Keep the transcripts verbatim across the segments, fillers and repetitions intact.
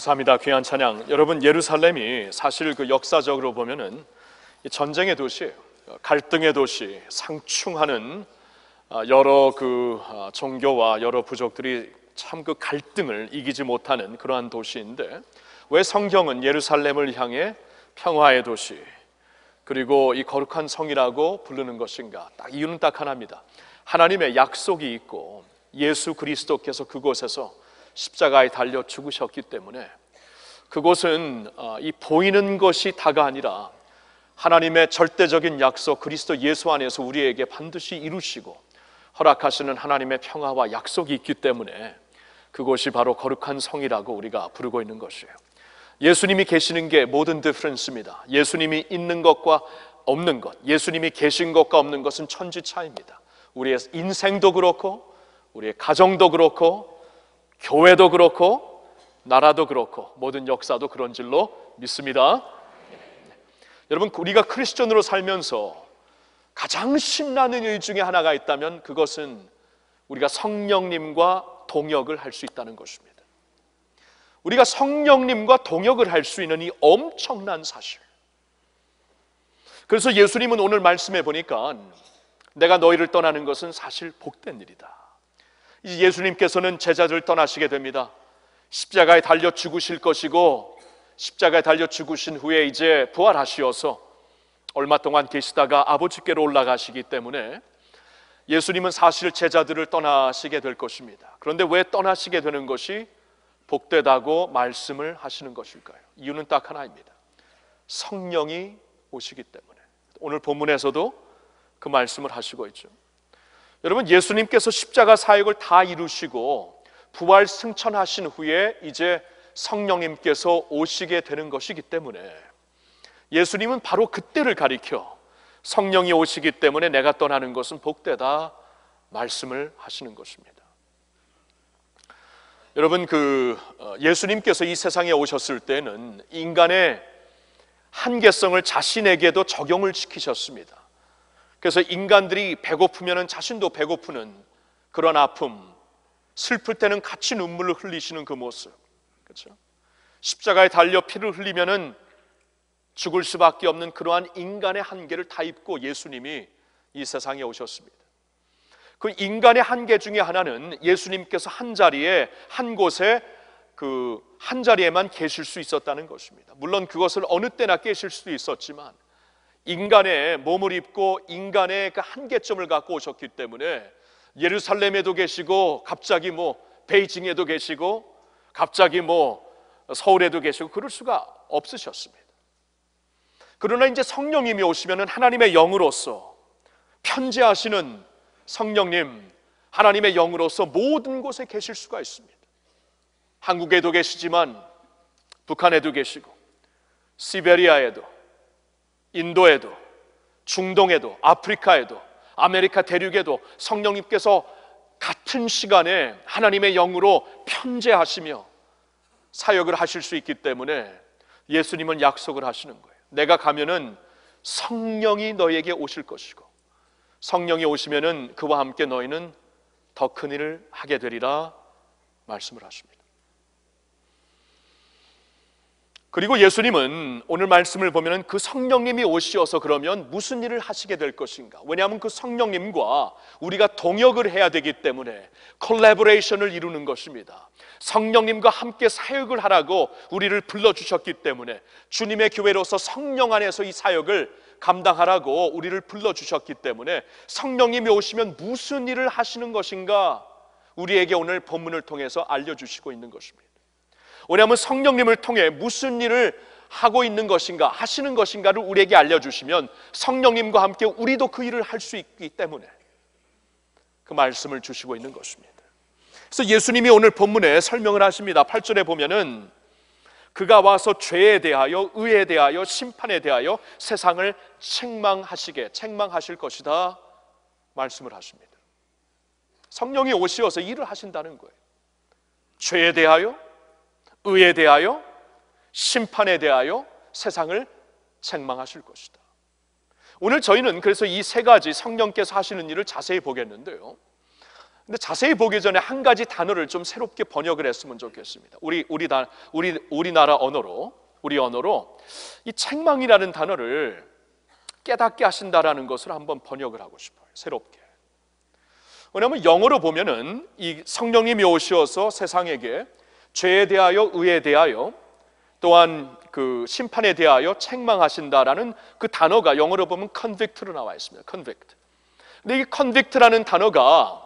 감사합니다. 귀한 찬양. 여러분, 예루살렘이 사실 그 역사적으로 보면은 전쟁의 도시예요. 갈등의 도시, 상충하는 여러 그 종교와 여러 부족들이 참 그 갈등을 이기지 못하는 그러한 도시인데, 왜 성경은 예루살렘을 향해 평화의 도시, 그리고 이 거룩한 성이라고 부르는 것인가? 딱 이유는 딱 하나입니다. 하나님의 약속이 있고 예수 그리스도께서 그곳에서 십자가에 달려 죽으셨기 때문에, 그곳은 이 보이는 것이 다가 아니라 하나님의 절대적인 약속, 그리스도 예수 안에서 우리에게 반드시 이루시고 허락하시는 하나님의 평화와 약속이 있기 때문에 그곳이 바로 거룩한 성이라고 우리가 부르고 있는 것이에요. 예수님이 계시는 게 모든 디퍼런스입니다. 예수님이 있는 것과 없는 것, 예수님이 계신 것과 없는 것은 천지 차이입니다. 우리의 인생도 그렇고 우리의 가정도 그렇고 교회도 그렇고 나라도 그렇고 모든 역사도 그런 줄로 믿습니다. 여러분, 우리가 크리스천으로 살면서 가장 신나는 일 중에 하나가 있다면 그것은 우리가 성령님과 동역을 할 수 있다는 것입니다. 우리가 성령님과 동역을 할 수 있는 이 엄청난 사실. 그래서 예수님은 오늘 말씀해 보니까 내가 너희를 떠나는 것은 사실 복된 일이다. 이제 예수님께서는 제자들을 떠나시게 됩니다. 십자가에 달려 죽으실 것이고, 십자가에 달려 죽으신 후에 이제 부활하시어서 얼마 동안 계시다가 아버지께로 올라가시기 때문에 예수님은 사실 제자들을 떠나시게 될 것입니다. 그런데 왜 떠나시게 되는 것이 복되다고 말씀을 하시는 것일까요? 이유는 딱 하나입니다. 성령이 오시기 때문에. 오늘 본문에서도 그 말씀을 하시고 있죠. 여러분, 예수님께서 십자가 사역을 다 이루시고 부활 승천하신 후에 이제 성령님께서 오시게 되는 것이기 때문에, 예수님은 바로 그때를 가리켜 성령이 오시기 때문에 내가 떠나는 것은 복되다 말씀을 하시는 것입니다. 여러분, 그 예수님께서 이 세상에 오셨을 때는 인간의 한계성을 자신에게도 적용을 시키셨습니다. 그래서 인간들이 배고프면 자신도 배고프는 그런 아픔, 슬플 때는 같이 눈물을 흘리시는 그 모습, 그렇죠? 십자가에 달려 피를 흘리면은 죽을 수밖에 없는 그러한 인간의 한계를 다 입고 예수님이 이 세상에 오셨습니다. 그 인간의 한계 중에 하나는 예수님께서 한 자리에, 한 곳에 그 한 자리에만 계실 수 있었다는 것입니다. 물론 그것을 어느 때나 깨실 수도 있었지만 인간의 몸을 입고 인간의 그 한계점을 갖고 오셨기 때문에 예루살렘에도 계시고 갑자기 뭐 베이징에도 계시고 갑자기 뭐 서울에도 계시고 그럴 수가 없으셨습니다. 그러나 이제 성령님이 오시면은 하나님의 영으로서, 편재하시는 성령님, 하나님의 영으로서 모든 곳에 계실 수가 있습니다. 한국에도 계시지만 북한에도 계시고 시베리아에도, 인도에도, 중동에도, 아프리카에도, 아메리카 대륙에도 성령님께서 같은 시간에 하나님의 영으로 편재하시며 사역을 하실 수 있기 때문에 예수님은 약속을 하시는 거예요. 내가 가면은 성령이 너에게 오실 것이고, 성령이 오시면은 그와 함께 너희는 더 큰 일을 하게 되리라 말씀을 하십니다. 그리고 예수님은 오늘 말씀을 보면은 그 성령님이 오시어서 그러면 무슨 일을 하시게 될 것인가? 왜냐하면 그 성령님과 우리가 동역을 해야 되기 때문에 콜라보레이션을 이루는 것입니다. 성령님과 함께 사역을 하라고 우리를 불러주셨기 때문에, 주님의 교회로서 성령 안에서 이 사역을 감당하라고 우리를 불러주셨기 때문에 성령님이 오시면 무슨 일을 하시는 것인가? 우리에게 오늘 본문을 통해서 알려주시고 있는 것입니다. 왜냐하면 성령님을 통해 무슨 일을 하고 있는 것인가, 하시는 것인가를 우리에게 알려주시면 성령님과 함께 우리도 그 일을 할 수 있기 때문에 그 말씀을 주시고 있는 것입니다. 그래서 예수님이 오늘 본문에 설명을 하십니다. 팔 절에 보면은 그가 와서 죄에 대하여, 의에 대하여, 심판에 대하여 세상을 책망하시게, 책망하실 것이다 말씀을 하십니다. 성령이 오시어서 일을 하신다는 거예요. 죄에 대하여, 의에 대하여, 심판에 대하여 세상을 책망하실 것이다. 오늘 저희는 그래서 이 세 가지 성령께서 하시는 일을 자세히 보겠는데요, 근데 자세히 보기 전에 한 가지 단어를 좀 새롭게 번역을 했으면 좋겠습니다. 우리 우리 다 우리 우리나라 언어로 우리 언어로 이 책망이라는 단어를 깨닫게 하신다라는 것을 한번 번역을 하고 싶어요. 새롭게. 왜냐하면 영어로 보면은 이 성령님이 오셔서 세상에게 죄에 대하여, 의에 대하여, 또한 그 심판에 대하여 책망하신다라는 그 단어가 영어로 보면 convict로 나와 있습니다. convict. 근데 이 convict라는 단어가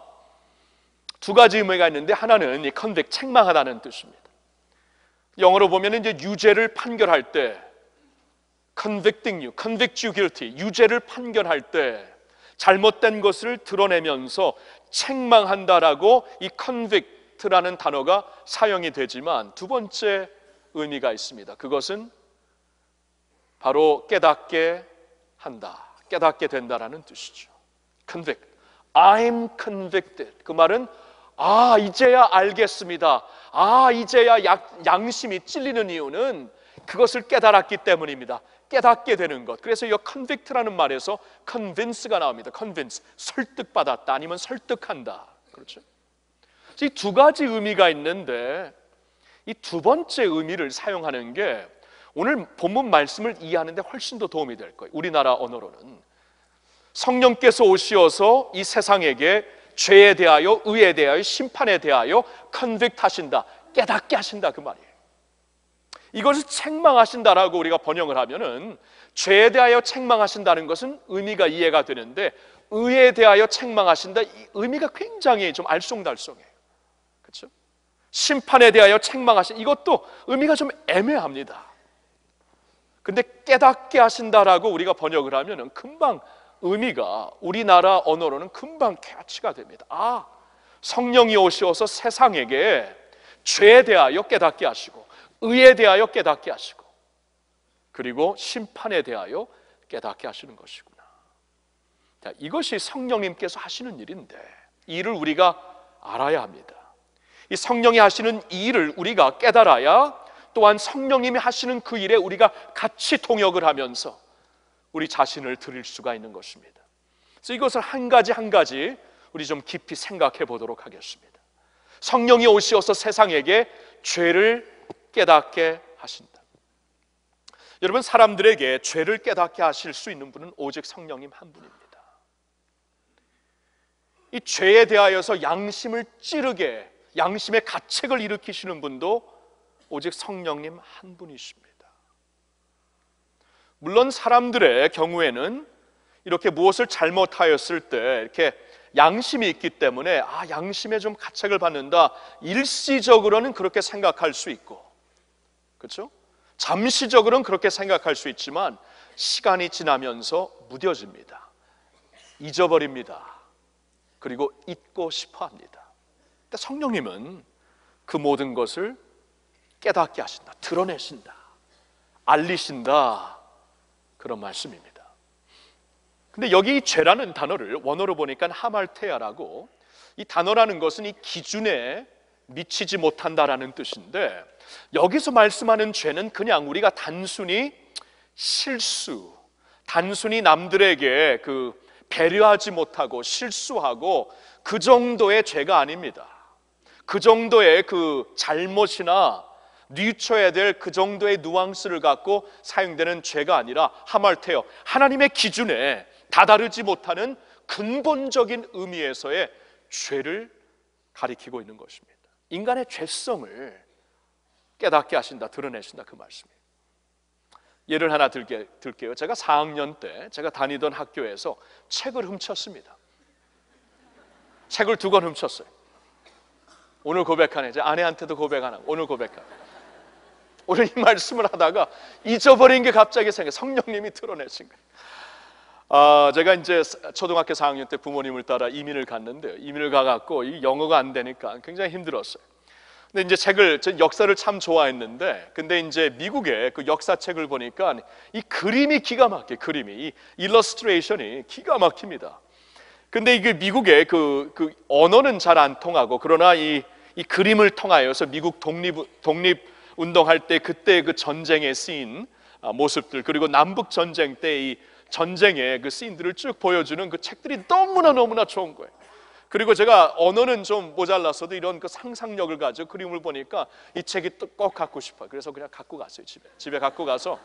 두 가지 의미가 있는데, 하나는 이 convict, 책망하다는 뜻입니다. 영어로 보면 이제 유죄를 판결할 때 convicting you, convict you guilty, 유죄를 판결할 때 잘못된 것을 드러내면서 책망한다라고 이 convict라는 단어가 사용이 되지만, 두 번째 의미가 있습니다. 그것은 바로 깨닫게 한다, 깨닫게 된다라는 뜻이죠. convict, I'm convicted. 그 말은 아, 이제야 알겠습니다. 아, 이제야 약, 양심이 찔리는 이유는 그것을 깨달았기 때문입니다. 깨닫게 되는 것. 그래서 이 convict라는 말에서 convince가 나옵니다. convince, 설득받았다, 아니면 설득한다. 그렇죠? 이 두 가지 의미가 있는데, 이 두 번째 의미를 사용하는 게 오늘 본문 말씀을 이해하는 데 훨씬 더 도움이 될 거예요. 우리나라 언어로는 성령께서 오시어서 이 세상에게 죄에 대하여, 의에 대하여, 심판에 대하여 convict 하신다, 깨닫게 하신다, 그 말이에요. 이것을 책망하신다라고 우리가 번역을 하면은, 죄에 대하여 책망하신다는 것은 의미가 이해가 되는데, 의에 대하여 책망하신다, 이 의미가 굉장히 좀 알쏭달쏭해요. 그렇죠? 심판에 대하여 책망하신, 이것도 의미가 좀 애매합니다. 근데 깨닫게 하신다라고 우리가 번역을 하면은 금방 의미가 우리나라 언어로는 금방 캐치가 됩니다. 아, 성령이 오셔서 세상에게 죄에 대하여 깨닫게 하시고, 의에 대하여 깨닫게 하시고, 그리고 심판에 대하여 깨닫게 하시는 것이구나. 자, 이것이 성령님께서 하시는 일인데, 이 일을 우리가 알아야 합니다. 이 성령이 하시는 이 일을 우리가 깨달아야, 또한 성령님이 하시는 그 일에 우리가 같이 동역을 하면서 우리 자신을 드릴 수가 있는 것입니다. 그래서 이것을 한 가지 한 가지 우리 좀 깊이 생각해 보도록 하겠습니다. 성령이 오시어서 세상에게 죄를 깨닫게 하신다. 여러분, 사람들에게 죄를 깨닫게 하실 수 있는 분은 오직 성령님 한 분입니다. 이 죄에 대하여서 양심을 찌르게, 양심의 가책을 일으키시는 분도 오직 성령님 한 분이십니다. 물론 사람들의 경우에는 이렇게 무엇을 잘못하였을 때 이렇게 양심이 있기 때문에 아, 양심에 좀 가책을 받는다, 일시적으로는 그렇게 생각할 수 있고, 그렇죠? 잠시적으로는 그렇게 생각할 수 있지만 시간이 지나면서 무뎌집니다. 잊어버립니다. 그리고 잊고 싶어 합니다. 근데 성령님은 그 모든 것을 깨닫게 하신다, 드러내신다, 알리신다, 그런 말씀입니다. 근데 여기 이 죄라는 단어를 원어로 보니까 하말테아라고, 이 단어라는 것은 이 기준에 미치지 못한다라는 뜻인데, 여기서 말씀하는 죄는 그냥 우리가 단순히 실수, 단순히 남들에게 그 배려하지 못하고 실수하고 그 정도의 죄가 아닙니다. 그 정도의 그 잘못이나 뉘쳐야 될 그 정도의 누앙스를 갖고 사용되는 죄가 아니라 하말테어, 하나님의 기준에 다다르지 못하는 근본적인 의미에서의 죄를 가리키고 있는 것입니다. 인간의 죄성을 깨닫게 하신다, 드러내신다, 그 말씀이에요. 예를 하나 들게, 들게요. 제가 사 학년 때 제가 다니던 학교에서 책을 훔쳤습니다. 책을 두 권 훔쳤어요. 오늘 고백하네. 제 아내한테도 고백 안 하고 오늘 고백하네. 오늘 이 말씀을 하다가 잊어버린 게 갑자기 생겨. 성령님이 드러내신 거예요. 아, 제가 이제 초등학교 사 학년 때 부모님을 따라 이민을 갔는데요. 이민을 가갖고 이 영어가 안 되니까 굉장히 힘들었어요. 근데 이제 책을, 전 역사를 참 좋아했는데, 근데 이제 미국의 그 역사책을 보니까 이 그림이 기가 막혀, 그림이, 이 일러스트레이션이 기가 막힙니다. 근데 이게 미국의 그, 그 언어는 잘 안 통하고, 그러나 이, 이 그림을 통하여서 미국 독립, 독립 운동할 때 그때 그 전쟁에 쓰인 모습들, 그리고 남북 전쟁 때 이 전쟁의 그 씬들을 쭉 보여주는 그 책들이 너무나 너무나 좋은 거예요. 그리고 제가 언어는 좀 모자랐어도 이런 그 상상력을 가지고 그림을 보니까 이 책이 또 꼭 갖고 싶어요. 그래서 그냥 갖고 갔어요. 집에 집에 갖고 가서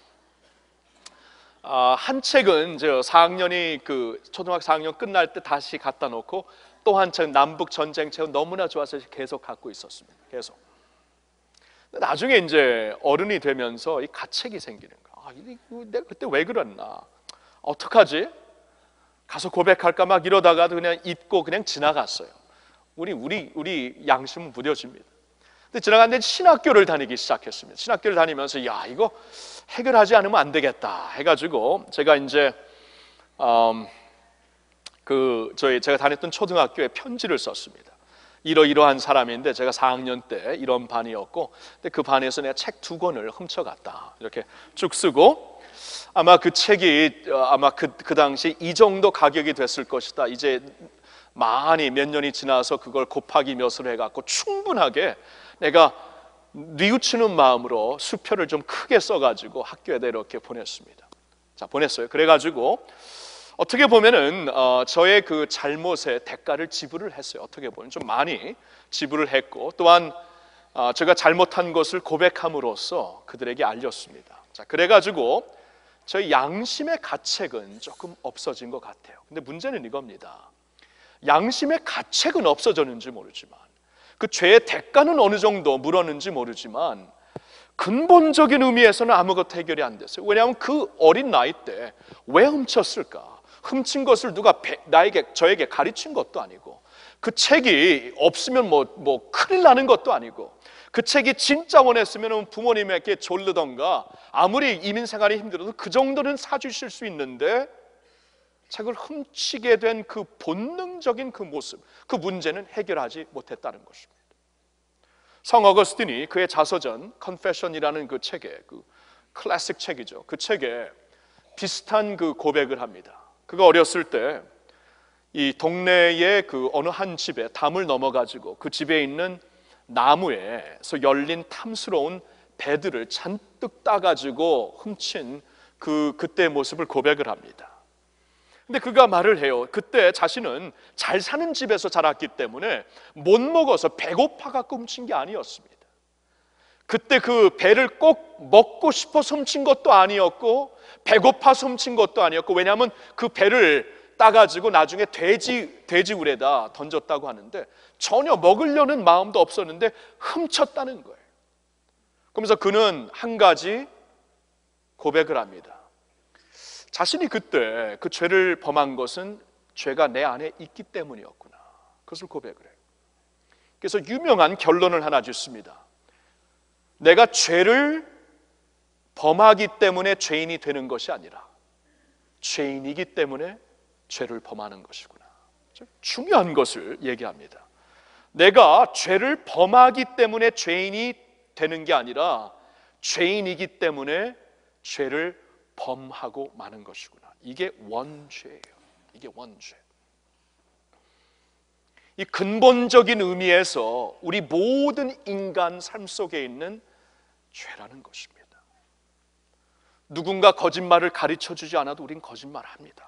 아, 한 책은 저 사 학년이 그 초등학교 사 학년 끝날 때 다시 갖다 놓고 또 한 책 남북 전쟁 책은 너무나 좋아서 계속 갖고 있었습니다. 계속. 나중에 이제 어른이 되면서 이 가책이 생기는 거야. 아, 이거 내가 그때 왜 그랬나? 어떡하지? 가서 고백할까 막 이러다가도 그냥 잊고 그냥 지나갔어요. 우리 우리 우리 양심은 무뎌집니다. 근데 지나갔는데 신학교를 다니기 시작했습니다. 신학교를 다니면서 야 이거 해결하지 않으면 안 되겠다 해가지고 제가 이제 음, 그 저희 제가 다녔던 초등학교에 편지를 썼습니다. 이러이러한 사람인데 제가 사 학년 때 이런 반이었고, 근데 그 반에서 내가 책 두 권을 훔쳐갔다 이렇게 쭉 쓰고, 아마 그 책이 아마 그, 그 당시 이 정도 가격이 됐을 것이다. 이제 많이 몇 년이 지나서 그걸 곱하기 몇을 해갖고 충분하게 내가 뉘우치는 마음으로 수표를 좀 크게 써가지고 학교에다 이렇게 보냈습니다. 자, 보냈어요. 그래가지고 어떻게 보면은 어, 저의 그 잘못의 대가를 지불을 했어요. 어떻게 보면 좀 많이 지불을 했고, 또한 어, 제가 잘못한 것을 고백함으로써 그들에게 알렸습니다. 자, 그래가지고 저희 양심의 가책은 조금 없어진 것 같아요. 근데 문제는 이겁니다. 양심의 가책은 없어졌는지 모르지만, 그 죄의 대가는 어느 정도 물었는지 모르지만 근본적인 의미에서는 아무것도 해결이 안 됐어요. 왜냐하면 그 어린 나이 때 왜 훔쳤을까? 훔친 것을 누가 나에게 저에게 가르친 것도 아니고, 그 책이 없으면 뭐, 뭐 큰일 나는 것도 아니고, 그 책이 진짜 원했으면 부모님에게 졸르던가 아무리 이민 생활이 힘들어도 그 정도는 사주실 수 있는데 책을 훔치게 된 그 본능적인 그 모습, 그 문제는 해결하지 못했다는 것입니다. 성 어거스틴이 그의 자서전 Confession이라는 그 책에, 그 클래식 책이죠, 그 책에 비슷한 그 고백을 합니다. 그가 어렸을 때 이 동네의 그 어느 한 집에 담을 넘어가지고 그 집에 있는 나무에서 열린 탐스러운 배들을 잔뜩 따가지고 훔친 그 그때의 모습을 고백을 합니다. 근데 그가 말을 해요. 그때 자신은 잘 사는 집에서 자랐기 때문에 못 먹어서 배고파 갖고 훔친 게 아니었습니다. 그때 그 배를 꼭 먹고 싶어서 훔친 것도 아니었고 배고파서 훔친 것도 아니었고, 왜냐하면 그 배를 따가지고 나중에 돼지, 돼지울에다 던졌다고 하는데 전혀 먹으려는 마음도 없었는데 훔쳤다는 거예요. 그러면서 그는 한 가지 고백을 합니다. 자신이 그때 그 죄를 범한 것은 죄가 내 안에 있기 때문이었구나. 그것을 고백을 해요. 그래서 유명한 결론을 하나 짓습니다. 내가 죄를 범하기 때문에 죄인이 되는 것이 아니라 죄인이기 때문에 죄를 범하는 것이구나. 중요한 것을 얘기합니다. 내가 죄를 범하기 때문에 죄인이 되는 게 아니라 죄인이기 때문에 죄를 범하고 마는 것이구나. 이게 원죄예요. 이게 원죄. 이 근본적인 의미에서 우리 모든 인간 삶 속에 있는 죄라는 것입니다. 누군가 거짓말을 가르쳐주지 않아도 우린 거짓말합니다.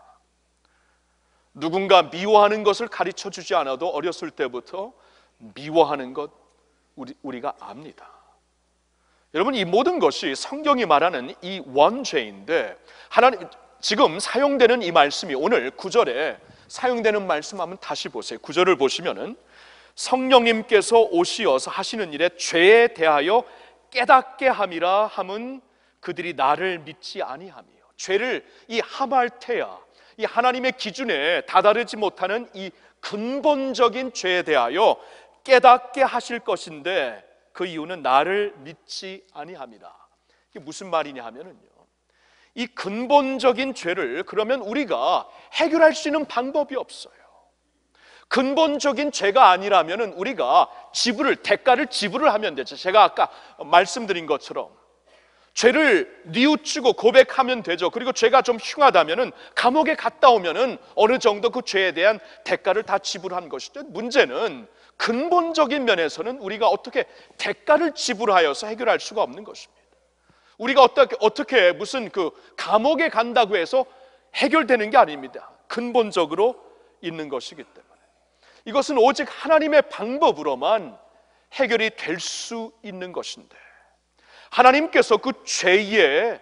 누군가 미워하는 것을 가르쳐주지 않아도 어렸을 때부터 미워하는 것 우리, 우리가 압니다. 여러분, 이 모든 것이 성경이 말하는 이 원죄인데, 하나님 지금 사용되는 이 말씀이 오늘 구 절에 사용되는 말씀 한번 다시 보세요. 구 절을 보시면은 성령님께서 오시어서 하시는 일에 죄에 대하여 깨닫게 함이라 함은 그들이 나를 믿지 아니함이요. 죄를 이 하말테야, 이 하나님의 기준에 다다르지 못하는 이 근본적인 죄에 대하여 깨닫게 하실 것인데 그 이유는 나를 믿지 아니함이라. 이게 무슨 말이냐 하면은요, 이 근본적인 죄를 그러면 우리가 해결할 수 있는 방법이 없어요. 근본적인 죄가 아니라면은 우리가 지불을 대가를 지불을 하면 되죠. 제가 아까 말씀드린 것처럼 죄를 뉘우치고 고백하면 되죠. 그리고 죄가 좀 흉하다면은 감옥에 갔다 오면은 어느 정도 그 죄에 대한 대가를 다 지불한 것이죠. 문제는 근본적인 면에서는 우리가 어떻게 대가를 지불하여서 해결할 수가 없는 것입니다. 우리가 어떻게 어떻게 무슨 그 감옥에 간다고 해서 해결되는 게 아닙니다. 근본적으로 있는 것이기 때문에. 이것은 오직 하나님의 방법으로만 해결이 될 수 있는 것인데, 하나님께서 그 죄의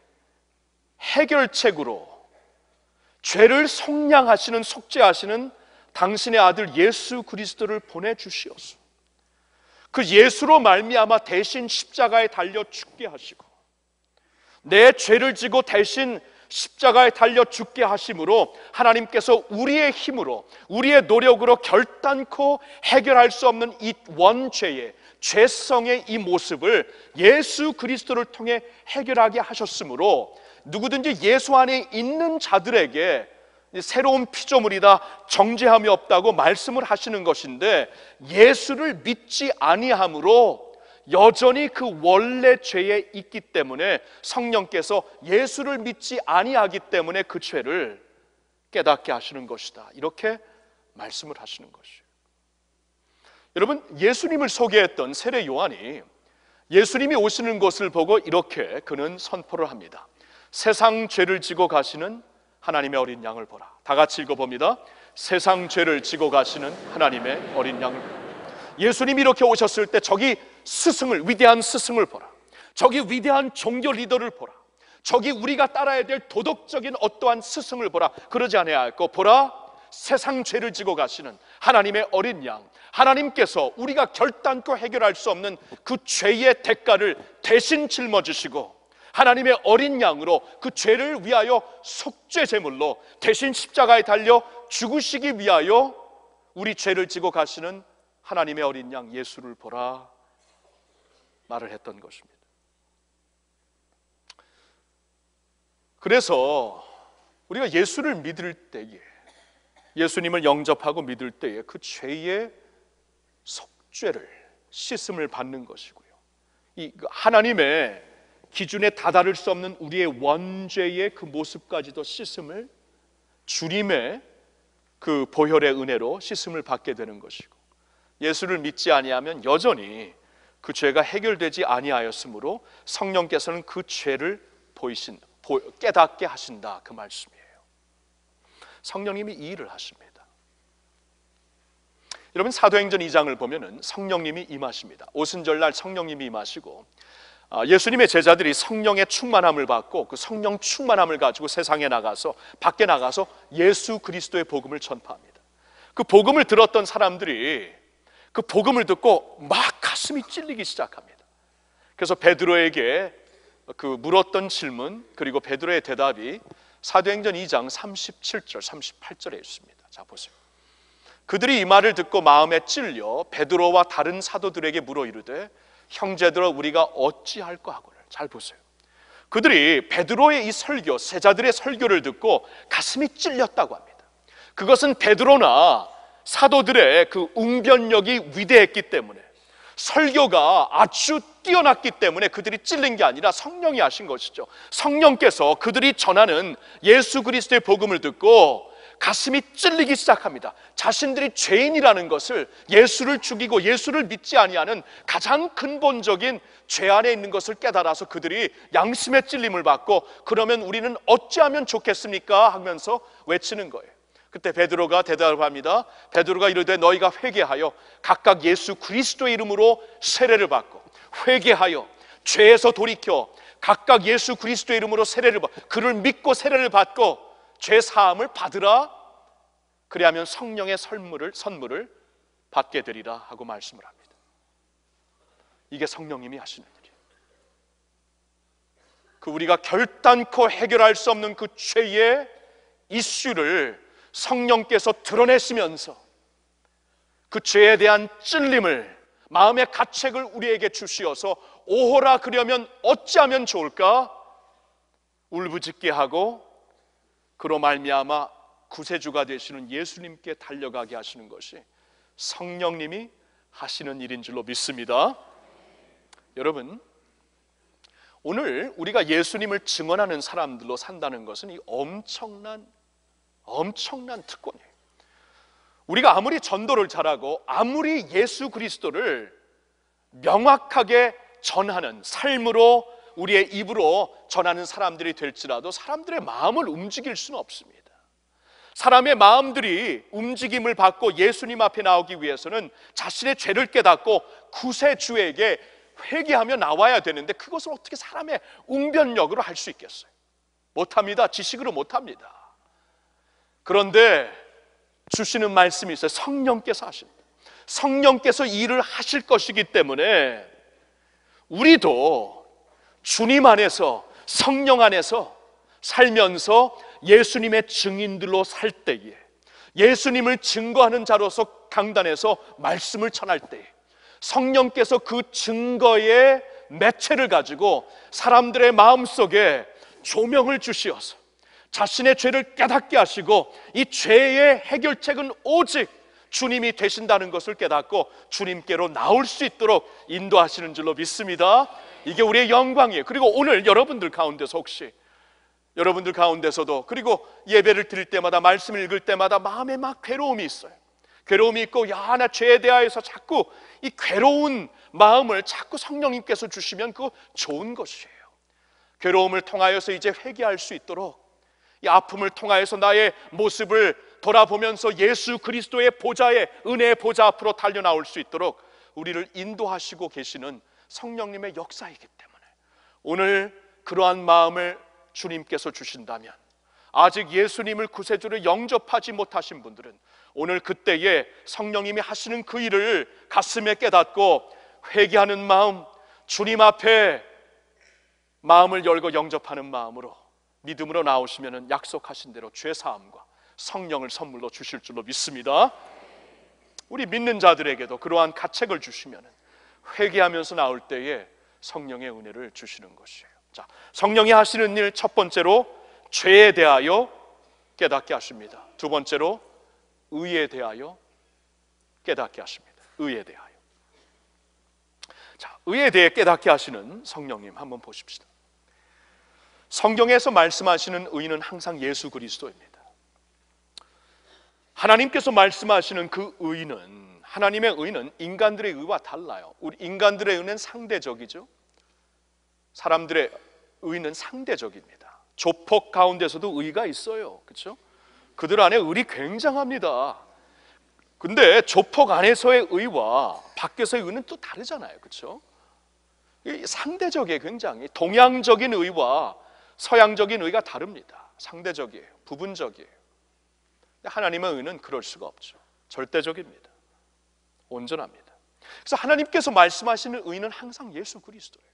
해결책으로 죄를 속량하시는, 속죄하시는 당신의 아들 예수 그리스도를 보내주시었소. 그 예수로 말미암아 대신 십자가에 달려 죽게 하시고, 내 죄를 지고 대신 십자가에 달려 죽게 하심으로 하나님께서 우리의 힘으로, 우리의 노력으로 결단코 해결할 수 없는 이 원죄의, 죄성의 이 모습을 예수 그리스도를 통해 해결하게 하셨으므로 누구든지 예수 안에 있는 자들에게 새로운 피조물이다, 정죄함이 없다고 말씀을 하시는 것인데, 예수를 믿지 아니함으로 여전히 그 원래 죄에 있기 때문에 성령께서 예수를 믿지 아니하기 때문에 그 죄를 깨닫게 하시는 것이다, 이렇게 말씀을 하시는 것이에요. 여러분, 예수님을 소개했던 세례 요한이 예수님이 오시는 것을 보고 이렇게 그는 선포를 합니다. 세상 죄를 지고 가시는 하나님의 어린 양을 보라. 다 같이 읽어봅니다. 세상 죄를 지고 가시는 하나님의 어린 양을 보라. 예수님이 이렇게 오셨을 때 저기 스승을, 위대한 스승을 보라. 저기 위대한 종교 리더를 보라. 저기 우리가 따라야 될 도덕적인 어떠한 스승을 보라. 그러지 않아야 할 거 보라. 세상 죄를 지고 가시는 하나님의 어린 양, 하나님께서 우리가 결단코 해결할 수 없는 그 죄의 대가를 대신 짊어지시고 하나님의 어린 양으로 그 죄를 위하여 속죄 제물로 대신 십자가에 달려 죽으시기 위하여 우리 죄를 지고 가시는 하나님의 어린 양 예수를 보라 말을 했던 것입니다. 그래서 우리가 예수를 믿을 때에, 예수님을 영접하고 믿을 때에 그 죄의 속죄를, 씻음을 받는 것이고요, 이 하나님의 기준에 다다를 수 없는 우리의 원죄의 그 모습까지도 씻음을, 주님의 그 보혈의 은혜로 씻음을 받게 되는 것이고, 예수를 믿지 아니하면 여전히 그 죄가 해결되지 아니하였으므로 성령께서는 그 죄를 보이신, 깨닫게 하신다, 그 말씀이에요. 성령님이 이 일을 하십니다. 여러분, 사도행전 이 장을 보면은 성령님이 임하십니다. 오순절날 성령님이 임하시고 예수님의 제자들이 성령의 충만함을 받고 그 성령 충만함을 가지고 세상에 나가서, 밖에 나가서 예수 그리스도의 복음을 전파합니다. 그 복음을 들었던 사람들이 그 복음을 듣고 막 가슴이 찔리기 시작합니다. 그래서 베드로에게 그 물었던 질문, 그리고 베드로의 대답이 사도행전 이 장 삼십칠 절 삼십팔 절에 있습니다. 자, 보세요. 그들이 이 말을 듣고 마음에 찔려 베드로와 다른 사도들에게 물어 이르되 형제들아 우리가 어찌할까 하거늘. 잘 보세요. 그들이 베드로의 이 설교, 제자들의 설교를 듣고 가슴이 찔렸다고 합니다. 그것은 베드로나 사도들의 그 웅변력이 위대했기 때문에, 설교가 아주 뛰어났기 때문에 그들이 찔린 게 아니라 성령이 하신 것이죠. 성령께서 그들이 전하는 예수 그리스도의 복음을 듣고 가슴이 찔리기 시작합니다. 자신들이 죄인이라는 것을, 예수를 죽이고 예수를 믿지 아니하는 가장 근본적인 죄 안에 있는 것을 깨달아서 그들이 양심의 찔림을 받고, 그러면 우리는 어찌하면 좋겠습니까? 하면서 외치는 거예요. 그때 베드로가 대답합니다. 베드로가 이르되 너희가 회개하여 각각 예수 그리스도의 이름으로 세례를 받고, 회개하여 죄에서 돌이켜 각각 예수 그리스도의 이름으로 세례를 받고, 그를 믿고 세례를 받고 죄 사함을 받으라. 그리하면 성령의 선물을, 선물을 받게 되리라 하고 말씀을 합니다. 이게 성령님이 하시는 일이에요. 그 우리가 결단코 해결할 수 없는 그 죄의 이슈를 성령께서 드러내시면서 그 죄에 대한 찔림을, 마음의 가책을 우리에게 주시어서 오호라 그려면 어찌하면 좋을까? 울부짖게 하고 그로 말미암아 구세주가 되시는 예수님께 달려가게 하시는 것이 성령님이 하시는 일인 줄로 믿습니다. 여러분, 오늘 우리가 예수님을 증언하는 사람들로 산다는 것은 이 엄청난 엄청난 특권이에요. 우리가 아무리 전도를 잘하고 아무리 예수 그리스도를 명확하게 전하는, 삶으로 우리의 입으로 전하는 사람들이 될지라도 사람들의 마음을 움직일 수는 없습니다. 사람의 마음들이 움직임을 받고 예수님 앞에 나오기 위해서는 자신의 죄를 깨닫고 구세주에게 회개하며 나와야 되는데, 그것을 어떻게 사람의 웅변력으로 할 수 있겠어요? 못합니다. 지식으로 못합니다. 그런데 주시는 말씀이 있어요. 성령께서 하십니다. 성령께서 일을 하실 것이기 때문에 우리도 주님 안에서, 성령 안에서 살면서 예수님의 증인들로 살 때에, 예수님을 증거하는 자로서 강단에서 말씀을 전할 때에 성령께서 그 증거의 매체를 가지고 사람들의 마음속에 조명을 주시어서 자신의 죄를 깨닫게 하시고, 이 죄의 해결책은 오직 주님이 되신다는 것을 깨닫고 주님께로 나올 수 있도록 인도하시는 줄로 믿습니다. 이게 우리의 영광이에요. 그리고 오늘 여러분들 가운데서, 혹시 여러분들 가운데서도, 그리고 예배를 드릴 때마다, 말씀을 읽을 때마다 마음에 막 괴로움이 있어요. 괴로움이 있고, 야, 나 죄에 대하여서 자꾸 이 괴로운 마음을 자꾸 성령님께서 주시면 그거 좋은 것이에요. 괴로움을 통하여서 이제 회개할 수 있도록, 이 아픔을 통하여서 나의 모습을 돌아보면서 예수 그리스도의 보좌에, 은혜의 보좌 앞으로 달려나올 수 있도록 우리를 인도하시고 계시는 성령님의 역사이기 때문에, 오늘 그러한 마음을 주님께서 주신다면, 아직 예수님을 구세주로 영접하지 못하신 분들은 오늘 그때에 성령님이 하시는 그 일을 가슴에 깨닫고 회개하는 마음, 주님 앞에 마음을 열고 영접하는 마음으로 믿음으로 나오시면 약속하신 대로 죄사함과 성령을 선물로 주실 줄로 믿습니다. 우리 믿는 자들에게도 그러한 가책을 주시면 회개하면서 나올 때에 성령의 은혜를 주시는 것이에요. 자, 성령이 하시는 일, 첫 번째로 죄에 대하여 깨닫게 하십니다. 두 번째로 의에 대하여 깨닫게 하십니다. 의에 대하여. 자, 의에 대해 깨닫게 하시는 성령님 한번 보십시다. 성경에서 말씀하시는 의는 항상 예수 그리스도입니다. 하나님께서 말씀하시는 그 의는, 하나님의 의는 인간들의 의와 달라요. 우리 인간들의 의는 상대적이죠. 사람들의 의는 상대적입니다. 조폭 가운데서도 의가 있어요. 그렇죠? 그들 안에 의리 굉장합니다. 근데 조폭 안에서의 의와 밖에서의 의는 또 다르잖아요. 그렇죠? 상대적이에요. 굉장히 동양적인 의와 서양적인 의가 다릅니다. 상대적이에요. 부분적이에요. 하나님의 의는 그럴 수가 없죠. 절대적입니다. 온전합니다. 그래서 하나님께서 말씀하시는 의는 항상 예수 그리스도예요.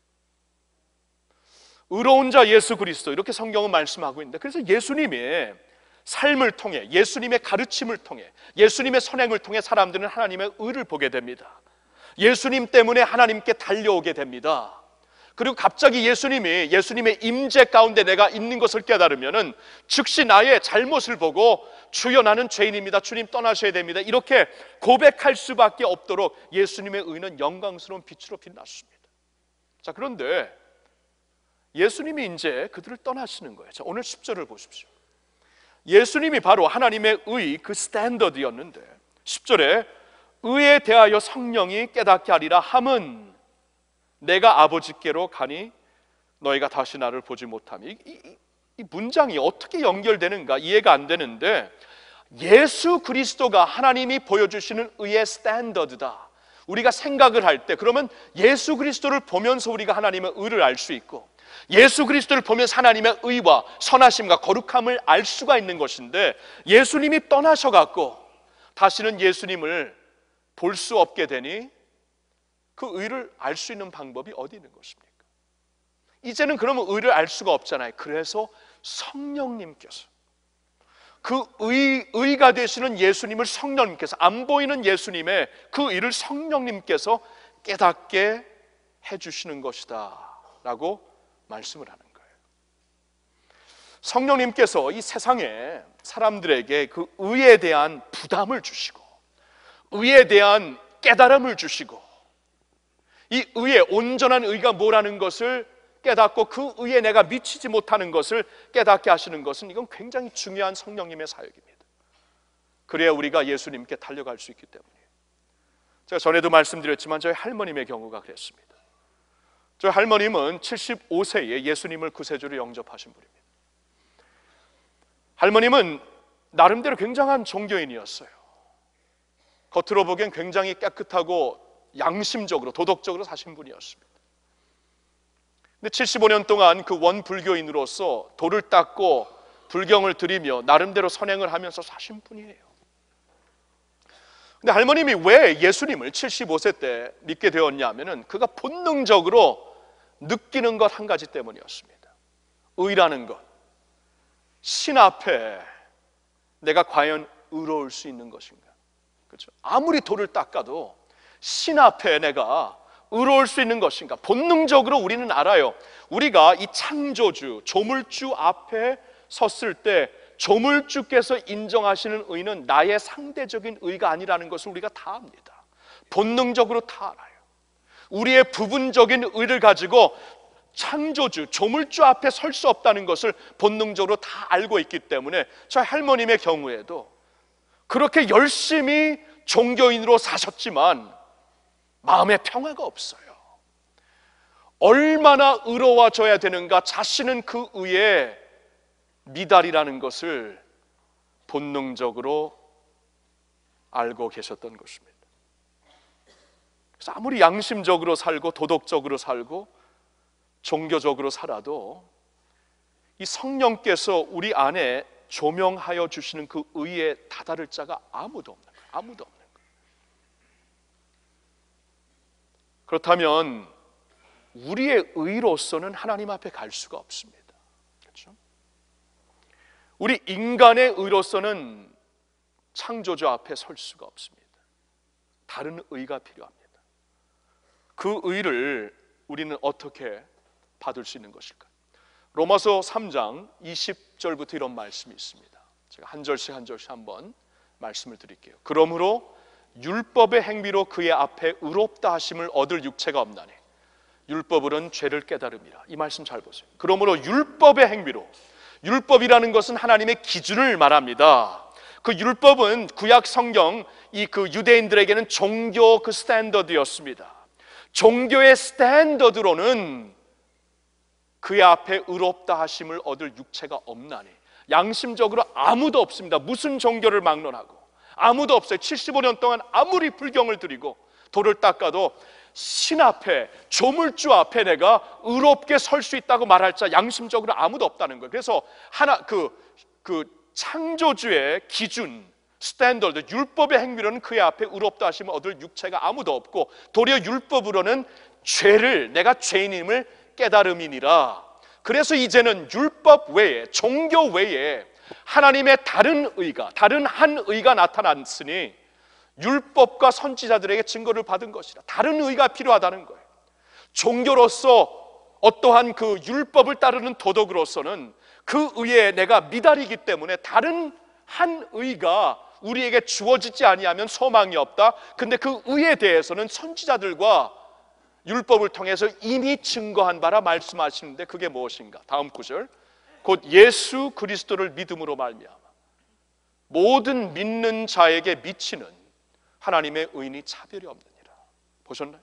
의로운 자 예수 그리스도, 이렇게 성경은 말씀하고 있는데, 그래서 예수님의 삶을 통해, 예수님의 가르침을 통해, 예수님의 선행을 통해 사람들은 하나님의 의를 보게 됩니다. 예수님 때문에 하나님께 달려오게 됩니다. 그리고 갑자기 예수님이, 예수님의 임재 가운데 내가 있는 것을 깨달으면은 즉시 나의 잘못을 보고 주여 나는 죄인입니다, 주님 떠나셔야 됩니다, 이렇게 고백할 수밖에 없도록 예수님의 의는 영광스러운 빛으로 빛났습니다. 자, 그런데 예수님이 이제 그들을 떠나시는 거예요. 자, 오늘 십 절을 보십시오. 예수님이 바로 하나님의 의, 그 스탠더드였는데 십 절에 의에 대하여 성령이 깨닫게 하리라 함은 내가 아버지께로 가니 너희가 다시 나를 보지 못함이. 이, 이, 이 문장이 어떻게 연결되는가 이해가 안 되는데, 예수 그리스도가 하나님이 보여주시는 의의 스탠더드다. 우리가 생각을 할 때, 그러면 예수 그리스도를 보면서 우리가 하나님의 의를 알 수 있고, 예수 그리스도를 보면서 하나님의 의와 선하심과 거룩함을 알 수가 있는 것인데, 예수님이 떠나셔갖고 다시는 예수님을 볼 수 없게 되니 그 의를 알 수 있는 방법이 어디 있는 것입니까? 이제는 그러면 의를 알 수가 없잖아요. 그래서 성령님께서, 그 의, 의가 되시는 예수님을 성령님께서, 안 보이는 예수님의 그 의를 성령님께서 깨닫게 해주시는 것이다 라고 말씀을 하는 거예요. 성령님께서 이 세상에 사람들에게 그 의에 대한 부담을 주시고, 의에 대한 깨달음을 주시고, 이 의의 온전한 의가 뭐라는 것을 깨닫고 그 의에 내가 미치지 못하는 것을 깨닫게 하시는 것은, 이건 굉장히 중요한 성령님의 사역입니다. 그래야 우리가 예수님께 달려갈 수 있기 때문이에요. 제가 전에도 말씀드렸지만 저희 할머님의 경우가 그랬습니다. 저희 할머님은 칠십오 세에 예수님을 구세주로 영접하신 분입니다. 할머님은 나름대로 굉장한 종교인이었어요. 겉으로 보기엔 굉장히 깨끗하고 양심적으로 도덕적으로 사신 분이었습니다. 근데 칠십오 년 동안 그 원불교인으로서 돌을 닦고 불경을 드리며 나름대로 선행을 하면서 사신 분이에요. 근데 할머님이 왜 예수님을 칠십오 세 때 믿게 되었냐면은 그가 본능적으로 느끼는 것 한 가지 때문이었습니다. 의라는 것, 신 앞에 내가 과연 의로울 수 있는 것인가? 그렇죠? 아무리 돌을 닦아도 신 앞에 내가 의로울 수 있는 것인가? 본능적으로 우리는 알아요. 우리가 이 창조주, 조물주 앞에 섰을 때 조물주께서 인정하시는 의는 나의 상대적인 의가 아니라는 것을 우리가 다 압니다. 본능적으로 다 알아요. 우리의 부분적인 의를 가지고 창조주, 조물주 앞에 설 수 없다는 것을 본능적으로 다 알고 있기 때문에 저희 할머님의 경우에도 그렇게 열심히 종교인으로 사셨지만 마음에 평화가 없어요. 얼마나 의로워져야 되는가, 자신은 그 의에 미달이라는 것을 본능적으로 알고 계셨던 것입니다. 그래서 아무리 양심적으로 살고 도덕적으로 살고 종교적으로 살아도 이 성령께서 우리 안에 조명하여 주시는 그 의에 다다를 자가 아무도 없는 거예요. 아무도 없는 거예요. 그렇다면 우리의 의로서는 하나님 앞에 갈 수가 없습니다. 그렇죠? 우리 인간의 의로서는 창조주 앞에 설 수가 없습니다. 다른 의가 필요합니다. 그 의를 우리는 어떻게 받을 수 있는 것일까? 로마서 삼 장 이십 절부터 이런 말씀이 있습니다. 제가 한 절씩 한 절씩 한번 말씀을 드릴게요. 그러므로 율법의 행위로 그의 앞에 의롭다 하심을 얻을 육체가 없나니 율법으로는 죄를 깨달음이라. 이 말씀 잘 보세요. 그러므로 율법의 행위로, 율법이라는 것은 하나님의 기준을 말합니다. 그 율법은 구약 성경 이 그 유대인들에게는 종교 그 스탠더드였습니다. 종교의 스탠더드로는 그의 앞에 의롭다 하심을 얻을 육체가 없나니, 양심적으로 아무도 없습니다. 무슨 종교를 막론하고 아무도 없어요. 칠십오 년 동안 아무리 불경을 드리고 돌을 닦아도 신 앞에, 조물주 앞에 내가 의롭게 설 수 있다고 말할 자 양심적으로 아무도 없다는 거예요. 그래서 하나 그, 그 창조주의 기준, 스탠더드, 율법의 행위로는 그의 앞에 의롭다 하심을 얻을 육체가 아무도 없고 도리어 율법으로는 죄를, 내가 죄인임을 깨달음이니라. 그래서 이제는 율법 외에, 종교 외에 하나님의 다른 의가, 다른 한 의가 나타났으니 율법과 선지자들에게 증거를 받은 것이라. 다른 의가 필요하다는 거예요. 종교로서 어떠한 그 율법을 따르는 도덕으로서는 그 의에 내가 미달이기 때문에 다른 한 의가 우리에게 주어지지 아니하면 소망이 없다. 근데 그 의에 대해서는 선지자들과 율법을 통해서 이미 증거한 바라 말씀하시는데 그게 무엇인가? 다음 구절, 곧 예수 그리스도를 믿음으로 말미암아 모든 믿는 자에게 미치는 하나님의 의인이 차별이 없느니라. 보셨나요?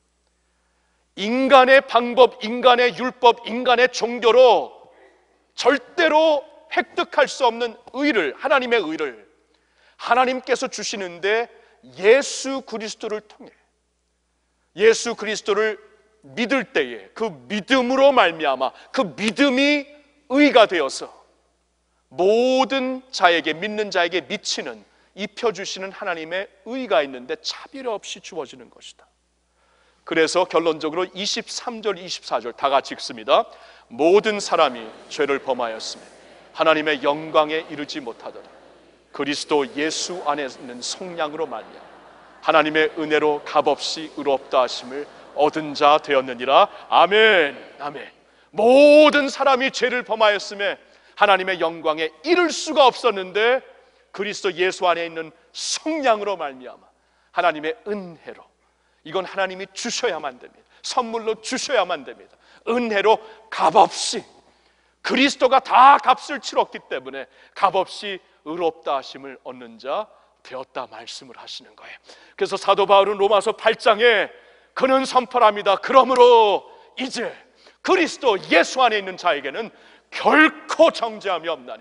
인간의 방법, 인간의 율법, 인간의 종교로 절대로 획득할 수 없는 의를, 하나님의 의를 하나님께서 주시는데 예수 그리스도를 통해, 예수 그리스도를 믿을 때에 그 믿음으로 말미암아 그 믿음이 의가 되어서 모든 자에게, 믿는 자에게 미치는, 입혀주시는 하나님의 의가 있는데 차별 없이 주어지는 것이다. 그래서 결론적으로 이십삼 절 이십사 절 다 같이 읽습니다. 모든 사람이 죄를 범하였으며 하나님의 영광에 이르지 못하더라. 그리스도 예수 안에 있는 성량으로 말미암아 하나님의 은혜로 값없이 의롭다 하심을 얻은 자 되었느니라. 아멘. 아멘. 모든 사람이 죄를 범하였음에 하나님의 영광에 이를 수가 없었는데 그리스도 예수 안에 있는 성량으로 말미암아 하나님의 은혜로, 이건 하나님이 주셔야만 됩니다. 선물로 주셔야만 됩니다. 은혜로 값없이, 그리스도가 다 값을 치렀기 때문에 값없이 의롭다 하심을 얻는 자 되었다 말씀을 하시는 거예요. 그래서 사도 바울은 로마서 팔 장에 그는 선포합니다. 그러므로 이제 그리스도 예수 안에 있는 자에게는 결코 정죄함이 없나니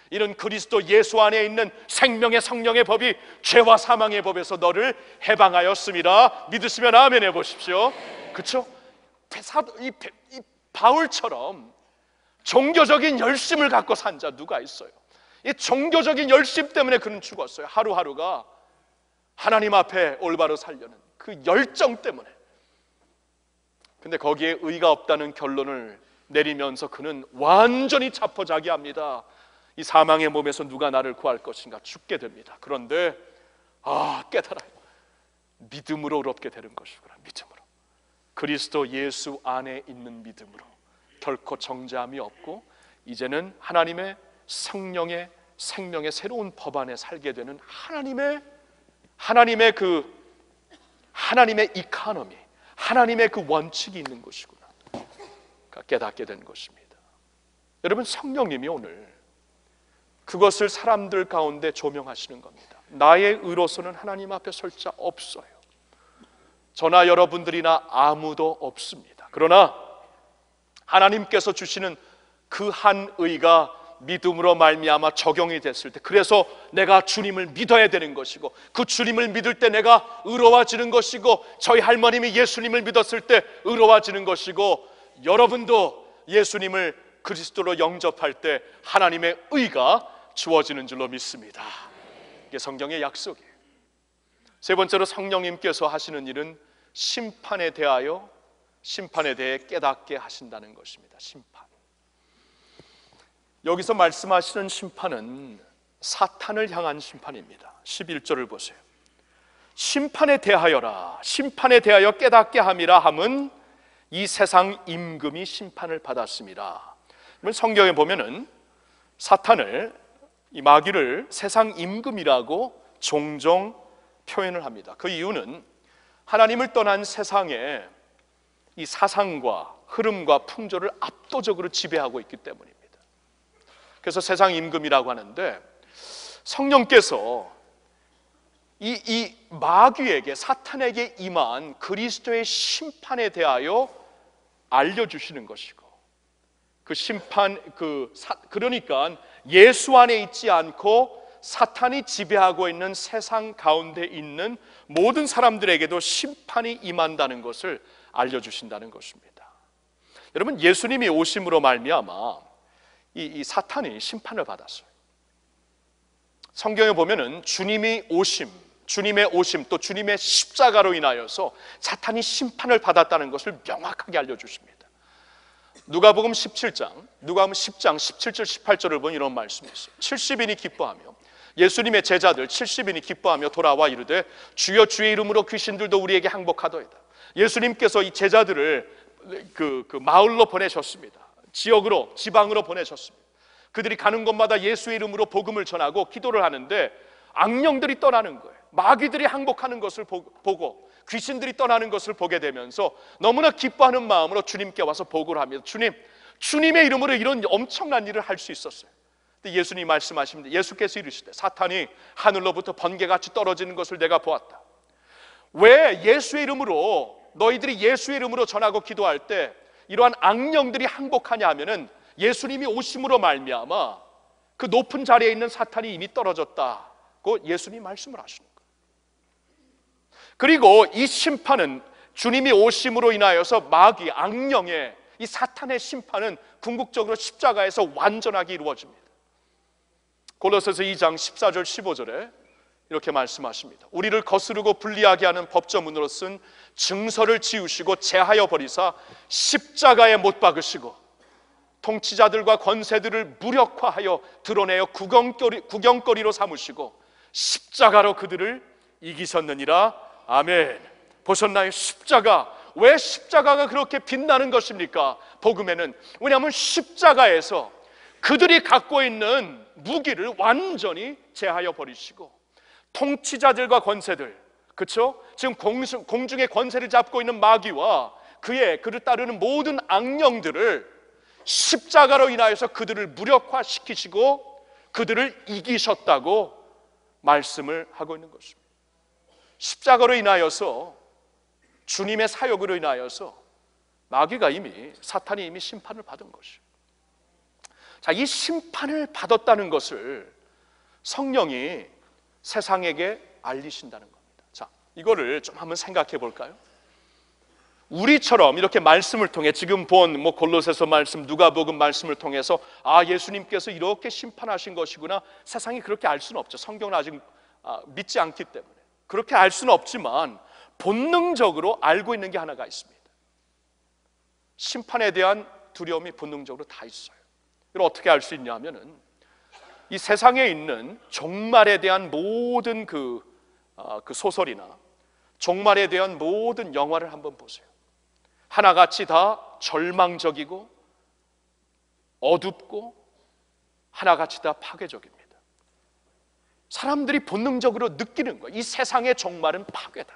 이런 그리스도 예수 안에 있는 생명의 성령의 법이 죄와 사망의 법에서 너를 해방하였습니다. 믿으시면 아멘 해보십시오. 그렇죠? 이, 이 바울처럼 종교적인 열심을 갖고 산 자 누가 있어요? 이 종교적인 열심 때문에 그는 죽었어요. 하루하루가 하나님 앞에 올바로 살려는 그 열정 때문에. 근데 거기에 의가 없다는 결론을 내리면서 그는 완전히 자포자기합니다. 이 사망의 몸에서 누가 나를 구할 것인가? 죽게 됩니다. 그런데 아, 깨달아요. 믿음으로 얻게 되는 것이구나. 믿음으로. 그리스도 예수 안에 있는 믿음으로 결코 정죄함이 없고 이제는 하나님의 성령의 생명의 새로운 법 안에 살게 되는 하나님의 하나님의 그 하나님의 이코노미, 하나님의 그 원칙이 있는 것이구나. 그러니까 깨닫게 된 것입니다. 여러분, 성령님이 오늘 그것을 사람들 가운데 조명하시는 겁니다. 나의 의로서는 하나님 앞에 설 자 없어요. 저나 여러분들이나 아무도 없습니다. 그러나 하나님께서 주시는 그 한 의가 믿음으로 말미암아 적용이 됐을 때, 그래서 내가 주님을 믿어야 되는 것이고, 그 주님을 믿을 때 내가 의로워지는 것이고, 저희 할머님이 예수님을 믿었을 때 의로워지는 것이고, 여러분도 예수님을 그리스도로 영접할 때 하나님의 의가 주어지는 줄로 믿습니다. 이게 성경의 약속이에요. 세 번째로 성령님께서 하시는 일은 심판에 대하여 심판에 대해 깨닫게 하신다는 것입니다. 심판. 여기서 말씀하시는 심판은 사탄을 향한 심판입니다. 십일 절을 보세요. 심판에 대하여라, 심판에 대하여 깨닫게 함이라 함은 이 세상 임금이 심판을 받았습니다. 그러면 성경에 보면은 사탄을, 이 마귀를 세상 임금이라고 종종 표현을 합니다. 그 이유는 하나님을 떠난 세상에 이 사상과 흐름과 풍조를 압도적으로 지배하고 있기 때문입니다. 그래서 세상 임금이라고 하는데, 성령께서 이, 이 마귀에게, 사탄에게 임한 그리스도의 심판에 대하여 알려주시는 것이고, 그 심판, 그 사, 그러니까 예수 안에 있지 않고 사탄이 지배하고 있는 세상 가운데 있는 모든 사람들에게도 심판이 임한다는 것을 알려주신다는 것입니다. 여러분, 예수님이 오심으로 말미암아 이, 이 사탄이 심판을 받았어요. 성경에 보면은 주님이 오심, 주님의 오심, 또 주님의 십자가로 인하여서 사탄이 심판을 받았다는 것을 명확하게 알려주십니다. 누가복음 십칠 장, 누가복음 십 장 십칠 절 십팔 절을 보면 이런 말씀이 있어요. 칠십 인이 기뻐하며, 예수님의 제자들 칠십 인이 기뻐하며 돌아와 이르되 주여 주의 이름으로 귀신들도 우리에게 항복하더이다. 예수님께서 이 제자들을 그, 그 마을로 보내셨습니다. 지역으로, 지방으로 보내셨습니다. 그들이 가는 곳마다 예수의 이름으로 복음을 전하고 기도를 하는데 악령들이 떠나는 거예요. 마귀들이 항복하는 것을 보고 귀신들이 떠나는 것을 보게 되면서 너무나 기뻐하는 마음으로 주님께 와서 보고를 합니다. 주님, 주님의 이름으로 이런 엄청난 일을 할 수 있었어요. 근데 예수님이 말씀하십니다. 예수께서 이르시되 사탄이 하늘로부터 번개같이 떨어지는 것을 내가 보았다. 왜 예수의 이름으로, 너희들이 예수의 이름으로 전하고 기도할 때 이러한 악령들이 항복하냐 하면은 예수님이 오심으로 말미암아 그 높은 자리에 있는 사탄이 이미 떨어졌다고 예수님이 말씀을 하시는 거예요. 그리고 이 심판은 주님이 오심으로 인하여서 마귀, 악령의 이 사탄의 심판은 궁극적으로 십자가에서 완전하게 이루어집니다. 골로새서 이 장 십사 절 십오 절에 이렇게 말씀하십니다. 우리를 거스르고 불리하게 하는 법조문으로 쓴 증서를 지우시고 제하여 버리사 십자가에 못 박으시고 통치자들과 권세들을 무력화하여 드러내어 구경거리, 구경거리로 삼으시고 십자가로 그들을 이기셨느니라. 아멘. 보셨나요? 십자가. 왜 십자가가 그렇게 빛나는 것입니까? 복음에는. 왜냐하면 십자가에서 그들이 갖고 있는 무기를 완전히 제하여 버리시고 통치자들과 권세들, 그렇죠? 지금 공중, 공중의 권세를 잡고 있는 마귀와 그의 그를 따르는 모든 악령들을 십자가로 인하여서 그들을 무력화시키시고 그들을 이기셨다고 말씀을 하고 있는 것입니다. 십자가로 인하여서, 주님의 사역으로 인하여서 마귀가 이미, 사탄이 이미 심판을 받은 것이에요. 자, 이 심판을 받았다는 것을 성령이 세상에게 알리신다는 겁니다. 자, 이거를 좀 한번 생각해 볼까요? 우리처럼 이렇게 말씀을 통해 지금 본 뭐 골로새서 말씀, 누가복음 말씀을 통해서 아, 예수님께서 이렇게 심판하신 것이구나, 세상이 그렇게 알 수는 없죠. 성경을 아직 아, 믿지 않기 때문에 그렇게 알 수는 없지만 본능적으로 알고 있는 게 하나가 있습니다. 심판에 대한 두려움이 본능적으로 다 있어요. 이걸 어떻게 알 수 있냐면은 이 세상에 있는 종말에 대한 모든 그, 아, 그 소설이나 종말에 대한 모든 영화를 한번 보세요. 하나같이 다 절망적이고 어둡고 하나같이 다 파괴적입니다. 사람들이 본능적으로 느끼는 거예요. 이 세상의 종말은 파괴다.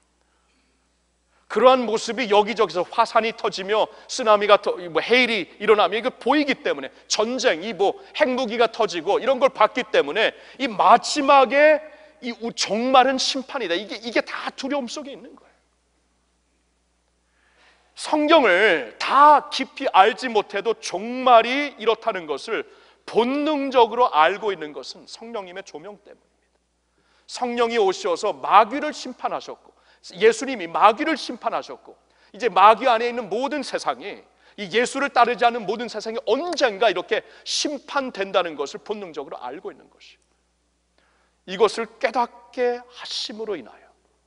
그러한 모습이 여기저기서 화산이 터지며 쓰나미가 터, 뭐 해일이 일어나며 이거 보이기 때문에, 전쟁, 이 뭐 핵무기가 터지고 이런 걸 봤기 때문에 이 마지막에 이 종말은 심판이다. 이게 이게 다 두려움 속에 있는 거예요. 성경을 다 깊이 알지 못해도 종말이 이렇다는 것을 본능적으로 알고 있는 것은 성령님의 조명 때문입니다. 성령이 오셔서 마귀를 심판하셨고, 예수님이 마귀를 심판하셨고, 이제 마귀 안에 있는 모든 세상이, 이 예수를 따르지 않는 모든 세상이 언젠가 이렇게 심판된다는 것을 본능적으로 알고 있는 것이에요. 이것을 깨닫게 하심으로 인하여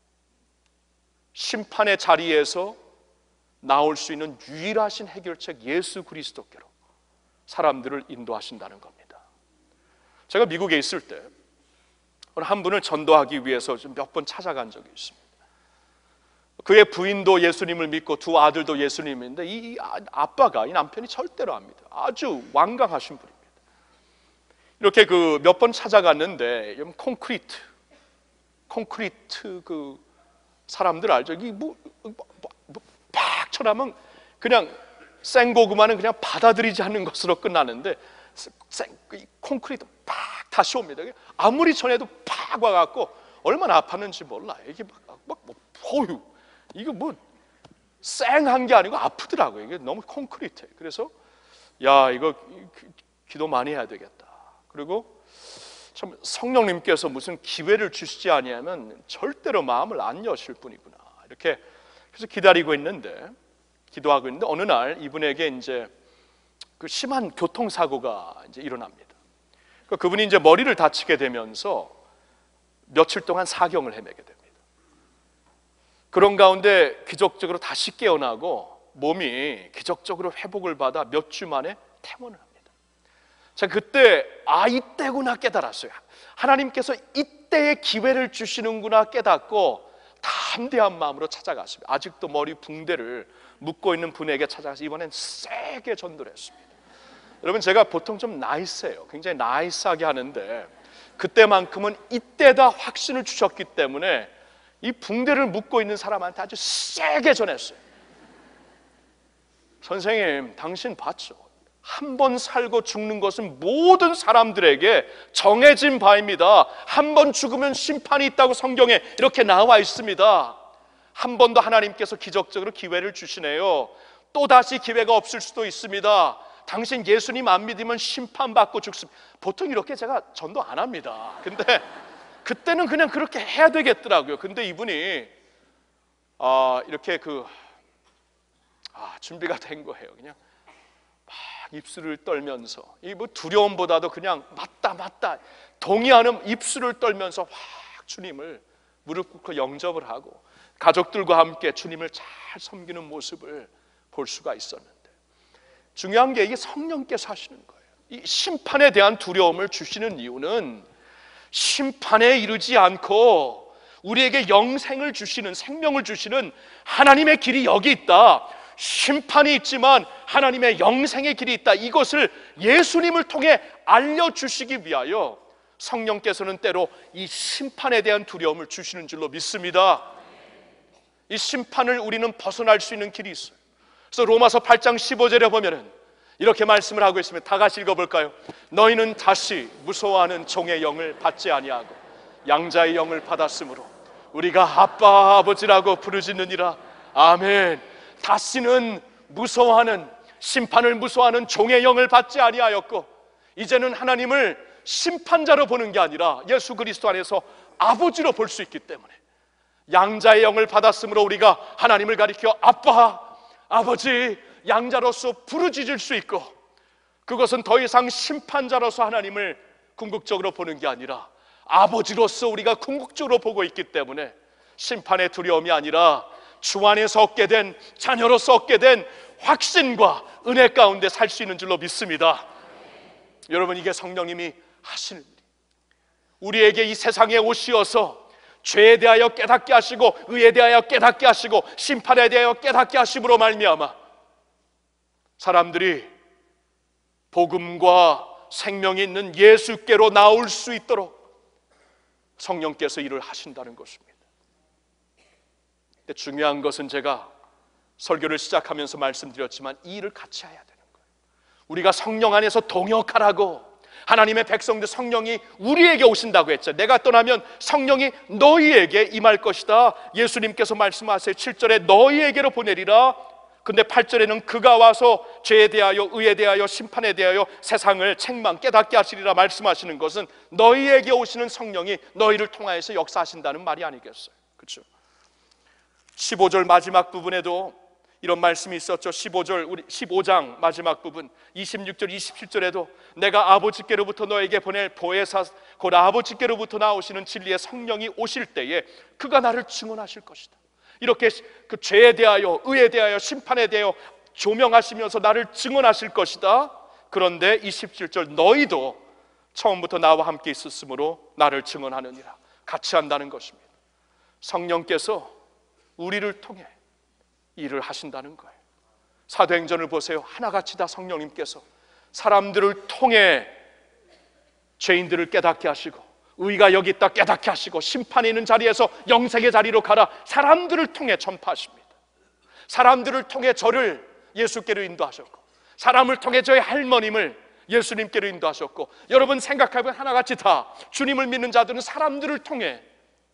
심판의 자리에서 나올 수 있는 유일하신 해결책 예수 그리스도께로 사람들을 인도하신다는 겁니다. 제가 미국에 있을 때 한 분을 전도하기 위해서 몇 번 찾아간 적이 있습니다. 그의 부인도 예수님을 믿고 두 아들도 예수님인데 이 아빠가, 이 남편이 절대로 압니다. 아주 완강하신 분입니다. 이렇게 그 몇 번 찾아갔는데 콘크리트, 콘크리트 그 사람들 알죠? 이 뭐, 뭐, 뭐 팍 쳐나면 그냥 생고구마는 그냥 받아들이지 않는 것으로 끝나는데 생, 콘크리트 팍 다시 옵니다. 아무리 전에도 팍 와갖고 얼마나 아팠는지 몰라. 이게 막, 막, 뭐, 어휴, 이거 뭐 쌩한 게 아니고 아프더라고요. 이게 너무 콘크리트예요. 그래서 야, 이거 기도 많이 해야 되겠다. 그리고 참 성령님께서 무슨 기회를 주시지 아니하면 절대로 마음을 안 여실 분이구나. 이렇게 그래서 기다리고 있는데, 기도하고 있는데 어느 날 이분에게 이제 그 심한 교통사고가 이제 일어납니다. 그분이 이제 머리를 다치게 되면서 며칠 동안 사경을 헤매게 됩니다. 그런 가운데 기적적으로 다시 깨어나고 몸이 기적적으로 회복을 받아 몇 주 만에 퇴원을 합니다. 자, 그때 아, 이때구나 깨달았어요. 하나님께서 이때의 기회를 주시는구나 깨닫고 담대한 마음으로 찾아갔습니다. 아직도 머리 붕대를 묶고 있는 분에게 찾아가서 이번엔 세게 전도를 했습니다. 여러분, 제가 보통 좀 나이스해요. 굉장히 나이스하게 하는데 그때만큼은 이때다 확신을 주셨기 때문에 이 붕대를 묶고 있는 사람한테 아주 세게 전했어요. 선생님, 당신 봤죠? 한 번 살고 죽는 것은 모든 사람들에게 정해진 바입니다. 한 번 죽으면 심판이 있다고 성경에 이렇게 나와 있습니다. 한 번 더 하나님께서 기적적으로 기회를 주시네요. 또다시 기회가 없을 수도 있습니다. 당신 예수님 안 믿으면 심판받고 죽습니다. 보통 이렇게 제가 전도 안 합니다. 근데 그때는 그냥 그렇게 해야 되겠더라고요. 근데 이분이 아, 이렇게 그 아, 준비가 된 거예요. 그냥 막 입술을 떨면서, 이 뭐 두려움보다도 그냥 맞다 맞다 동의하는 입술을 떨면서 확 주님을 무릎 꿇고 영접을 하고 가족들과 함께 주님을 잘 섬기는 모습을 볼 수가 있었는데, 중요한 게 이게 성령께서 하시는 거예요. 이 심판에 대한 두려움을 주시는 이유는 심판에 이르지 않고 우리에게 영생을 주시는, 생명을 주시는 하나님의 길이 여기 있다. 심판이 있지만 하나님의 영생의 길이 있다. 이것을 예수님을 통해 알려주시기 위하여 성령께서는 때로 이 심판에 대한 두려움을 주시는 줄로 믿습니다. 이 심판을 우리는 벗어날 수 있는 길이 있어요. 그래서 로마서 팔 장 십오 절에 보면은 이렇게 말씀을 하고 있습니다. 다 같이 읽어볼까요? 너희는 다시 무서워하는 종의 영을 받지 아니하고 양자의 영을 받았으므로 우리가 아빠 아버지라고 부르짖느니라. 아멘. 다시는 무서워하는 심판을 무서워하는 종의 영을 받지 아니하였고, 이제는 하나님을 심판자로 보는 게 아니라 예수 그리스도 안에서 아버지로 볼 수 있기 때문에 양자의 영을 받았으므로 우리가 하나님을 가리켜 아빠, 아버지, 양자로서 부르짖을 수 있고, 그것은 더 이상 심판자로서 하나님을 궁극적으로 보는 게 아니라 아버지로서 우리가 궁극적으로 보고 있기 때문에 심판의 두려움이 아니라 주 안에서 얻게 된, 자녀로서 얻게 된 확신과 은혜 가운데 살 수 있는 줄로 믿습니다. 여러분, 이게 성령님이 하시는 일, 우리에게 이 세상에 오시어서 죄에 대하여 깨닫게 하시고, 의에 대하여 깨닫게 하시고, 심판에 대하여 깨닫게 하심으로 말미암아 사람들이 복음과 생명이 있는 예수께로 나올 수 있도록 성령께서 일을 하신다는 것입니다. 근데 중요한 것은 제가 설교를 시작하면서 말씀드렸지만 이 일을 같이 해야 되는 거예요. 우리가 성령 안에서 동역하라고, 하나님의 백성들 성령이 우리에게 오신다고 했죠. 내가 떠나면 성령이 너희에게 임할 것이다. 예수님께서 말씀하세요. 칠 절에 너희에게로 보내리라. 근데 팔 절에는 그가 와서 죄에 대하여, 의에 대하여, 심판에 대하여 세상을 책망 깨닫게 하시리라 말씀하시는 것은 너희에게 오시는 성령이 너희를 통하여서 역사하신다는 말이 아니겠어요? 그렇죠? 십오 절 마지막 부분에도 이런 말씀이 있었죠. 십오 절, 우리 십오 장 마지막 부분 이십육 절, 이십칠 절에도 내가 아버지께로부터 너에게 보낼 보혜사 곧 아버지께로부터 나오시는 진리의 성령이 오실 때에 그가 나를 증언하실 것이다. 이렇게 그 죄에 대하여, 의에 대하여, 심판에 대하여 조명하시면서 나를 증언하실 것이다. 그런데 이십칠 절 너희도 처음부터 나와 함께 있었으므로 나를 증언하느니라. 같이 한다는 것입니다. 성령께서 우리를 통해 일을 하신다는 거예요. 사도행전을 보세요. 하나같이 다 성령님께서 사람들을 통해 죄인들을 깨닫게 하시고, 의가 여기 있다 깨닫게 하시고, 심판이 있는 자리에서 영생의 자리로 가라 사람들을 통해 전파하십니다. 사람들을 통해 저를 예수께로 인도하셨고, 사람을 통해 저의 할머님을 예수님께로 인도하셨고, 여러분 생각해보면 하나같이 다 주님을 믿는 자들은 사람들을 통해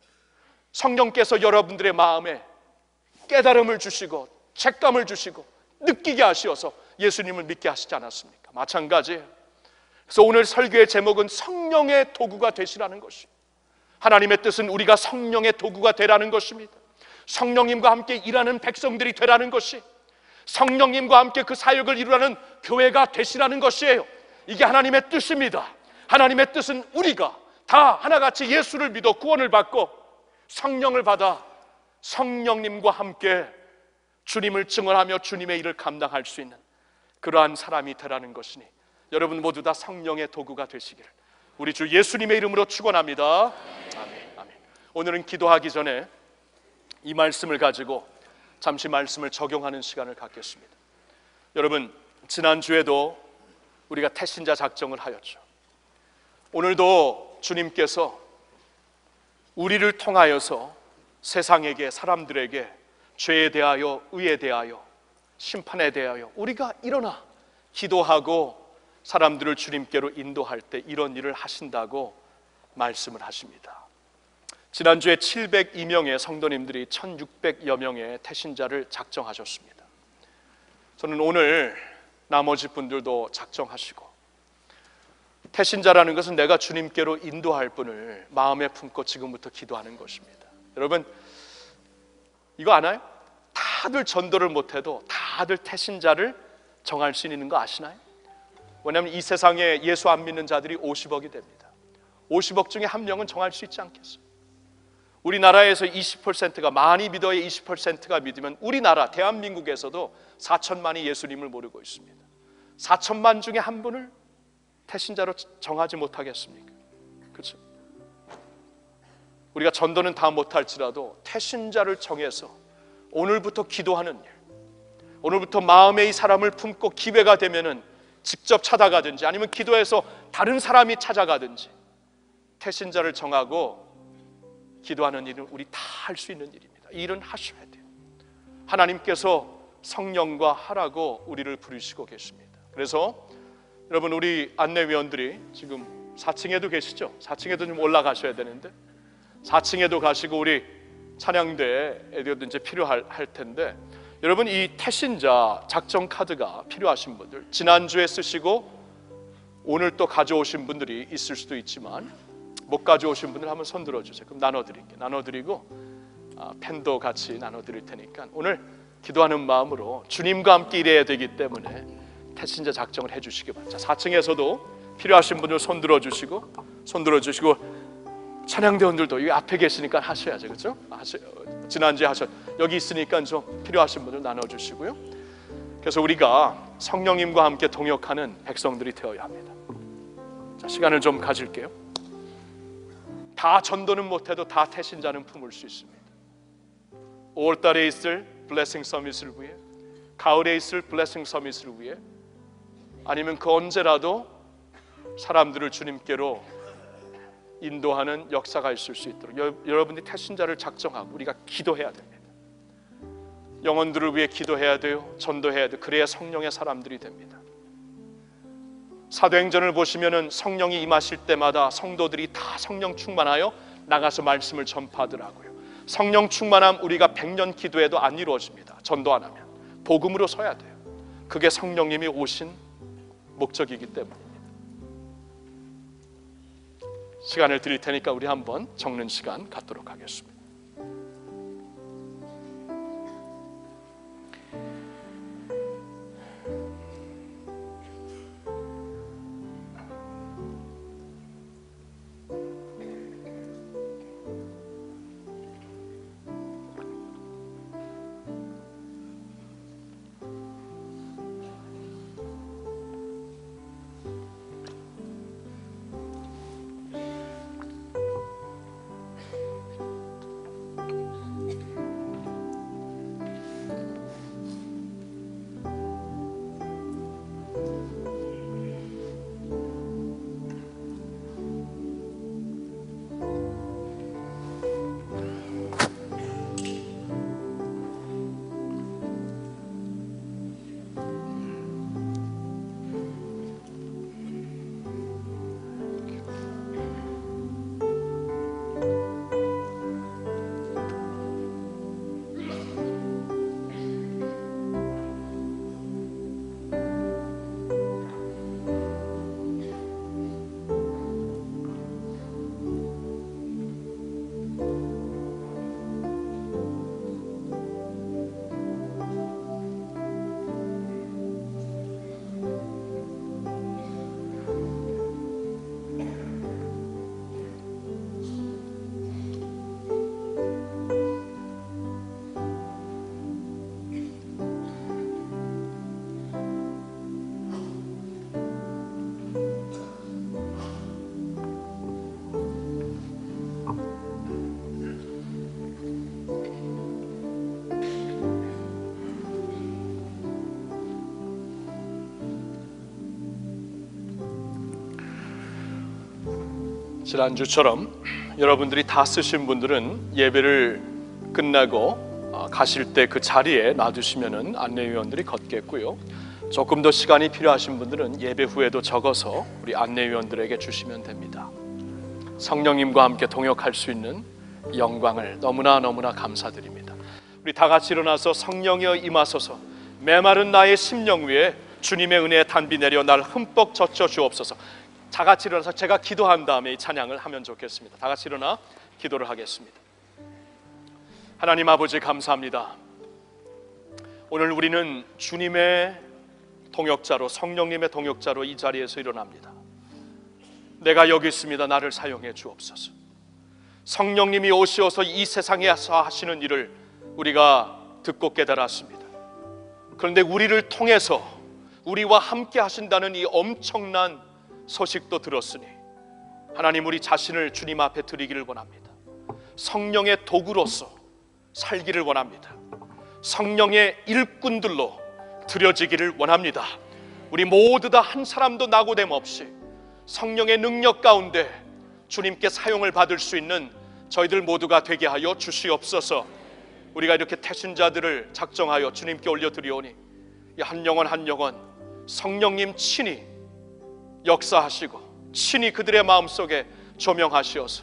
성령께서 여러분들의 마음에 깨달음을 주시고 책감을 주시고 느끼게 하시어서 예수님을 믿게 하시지 않았습니까? 마찬가지예요. 그래서 오늘 설교의 제목은 성령의 도구가 되시라는 것입니다. 하나님의 뜻은 우리가 성령의 도구가 되라는 것입니다. 성령님과 함께 일하는 백성들이 되라는 것이, 성령님과 함께 그 사역을 이루라는 교회가 되시라는 것이에요. 이게 하나님의 뜻입니다. 하나님의 뜻은 우리가 다 하나같이 예수를 믿어 구원을 받고 성령을 받아 성령님과 함께 주님을 증언하며 주님의 일을 감당할 수 있는 그러한 사람이 되라는 것이니 여러분 모두 다 성령의 도구가 되시기를 우리 주 예수님의 이름으로 축원합니다. 아멘, 아멘. 오늘은 기도하기 전에 이 말씀을 가지고 잠시 말씀을 적용하는 시간을 갖겠습니다. 여러분, 지난주에도 우리가 태신자 작정을 하였죠. 오늘도 주님께서 우리를 통하여서 세상에게, 사람들에게 죄에 대하여, 의에 대하여, 심판에 대하여 우리가 일어나 기도하고 사람들을 주님께로 인도할 때 이런 일을 하신다고 말씀을 하십니다. 지난주에 칠백이 명의 성도님들이 천육백여 명의 태신자를 작정하셨습니다. 저는 오늘 나머지 분들도 작정하시고, 태신자라는 것은 내가 주님께로 인도할 분을 마음에 품고 지금부터 기도하는 것입니다. 여러분, 이거 아나요? 다들 전도를 못해도 다들 태신자를 정할 수 있는 거 아시나요? 왜냐하면 이 세상에 예수 안 믿는 자들이 오십억이 됩니다. 오십억 중에 한 명은 정할 수 있지 않겠어요? 우리나라에서 이십 퍼센트가, 많이 믿어야 이십 퍼센트가 믿으면 우리나라 대한민국에서도 사천만이 예수님을 모르고 있습니다. 사천만 중에 한 분을 태신자로 정하지 못하겠습니까? 그렇죠? 우리가 전도는 다 못할지라도 태신자를 정해서 오늘부터 기도하는 일, 오늘부터 마음에 이 사람을 품고 기회가 되면은 직접 찾아가든지 아니면 기도해서 다른 사람이 찾아가든지 태신자를 정하고 기도하는 일은 우리 다 할 수 있는 일입니다. 이 일은 하셔야 돼요. 하나님께서 성령과 하라고 우리를 부르시고 계십니다. 그래서 여러분, 우리 안내위원들이 지금 사 층에도 계시죠? 사 층에도 좀 올라가셔야 되는데 사 층에도 가시고 우리 찬양대에도 이제 필요할 할 텐데 여러분, 이 태신자 작정 카드가 필요하신 분들, 지난주에 쓰시고 오늘 또 가져오신 분들이 있을 수도 있지만 못 가져오신 분들 한번 손 들어주세요. 그럼 나눠드릴게요. 나눠드리고 아, 펜도 같이 나눠드릴 테니까 오늘 기도하는 마음으로 주님과 함께 일해야 되기 때문에 태신자 작정을 해주시기 바랍니다. 사 층에서도 필요하신 분들 손 들어주시고 손 들어주시고 찬양대원들도 여기 앞에 계시니까 하셔야죠, 그렇죠? 하셔, 지난주에 하셨 여기 있으니까 좀 필요하신 분들 나눠주시고요. 그래서 우리가 성령님과 함께 동역하는 백성들이 되어야 합니다. 자, 시간을 좀 가질게요. 다 전도는 못해도 다 태신자는 품을 수 있습니다. 오월달에 있을 블레싱 서밋을 위해, 가을에 있을 블레싱 서밋을 위해, 아니면 그 언제라도 사람들을 주님께로 인도하는 역사가 있을 수 있도록 여, 여러분들이 태신자를 작정하고 우리가 기도해야 됩니다. 영혼들을 위해 기도해야 돼요. 전도해야 돼요. 그래야 성령의 사람들이 됩니다. 사도행전을 보시면은 성령이 임하실 때마다 성도들이 다 성령 충만하여 나가서 말씀을 전파하더라고요. 성령 충만함 우리가 백년 기도해도 안 이루어집니다. 전도 안 하면 복음으로 서야 돼요. 그게 성령님이 오신 목적이기 때문입니다. 시간을 드릴 테니까 우리 한번 적는 시간 갖도록 하겠습니다. 지난주처럼 여러분들이 다 쓰신 분들은 예배를 끝나고 가실 때 그 자리에 놔두시면은 안내위원들이 걷겠고요. 조금 더 시간이 필요하신 분들은 예배 후에도 적어서 우리 안내위원들에게 주시면 됩니다. 성령님과 함께 동역할 수 있는 영광을 너무나 너무나 감사드립니다. 우리 다 같이 일어나서 성령이여 임하소서, 메마른 나의 심령 위에 주님의 은혜의 단비 내려 날 흠뻑 젖혀 주옵소서. 다 같이 일어나서 제가 기도한 다음에 이 찬양을 하면 좋겠습니다. 다 같이 일어나 기도를 하겠습니다. 하나님 아버지 감사합니다. 오늘 우리는 주님의 동역자로, 성령님의 동역자로 이 자리에서 일어납니다. 내가 여기 있습니다. 나를 사용해 주옵소서. 성령님이 오시어서 이 세상에서 하시는 일을 우리가 듣고 깨달았습니다. 그런데 우리를 통해서 우리와 함께 하신다는 이 엄청난 소식도 들었으니 하나님, 우리 자신을 주님 앞에 드리기를 원합니다. 성령의 도구로서 살기를 원합니다. 성령의 일꾼들로 드려지기를 원합니다. 우리 모두 다 한 사람도 낙오됨 없이 성령의 능력 가운데 주님께 사용을 받을 수 있는 저희들 모두가 되게 하여 주시옵소서. 우리가 이렇게 태신자들을 작정하여 주님께 올려드리오니 이 한 영혼 한 영혼 성령님 친히 역사하시고 친히 그들의 마음속에 조명하시어서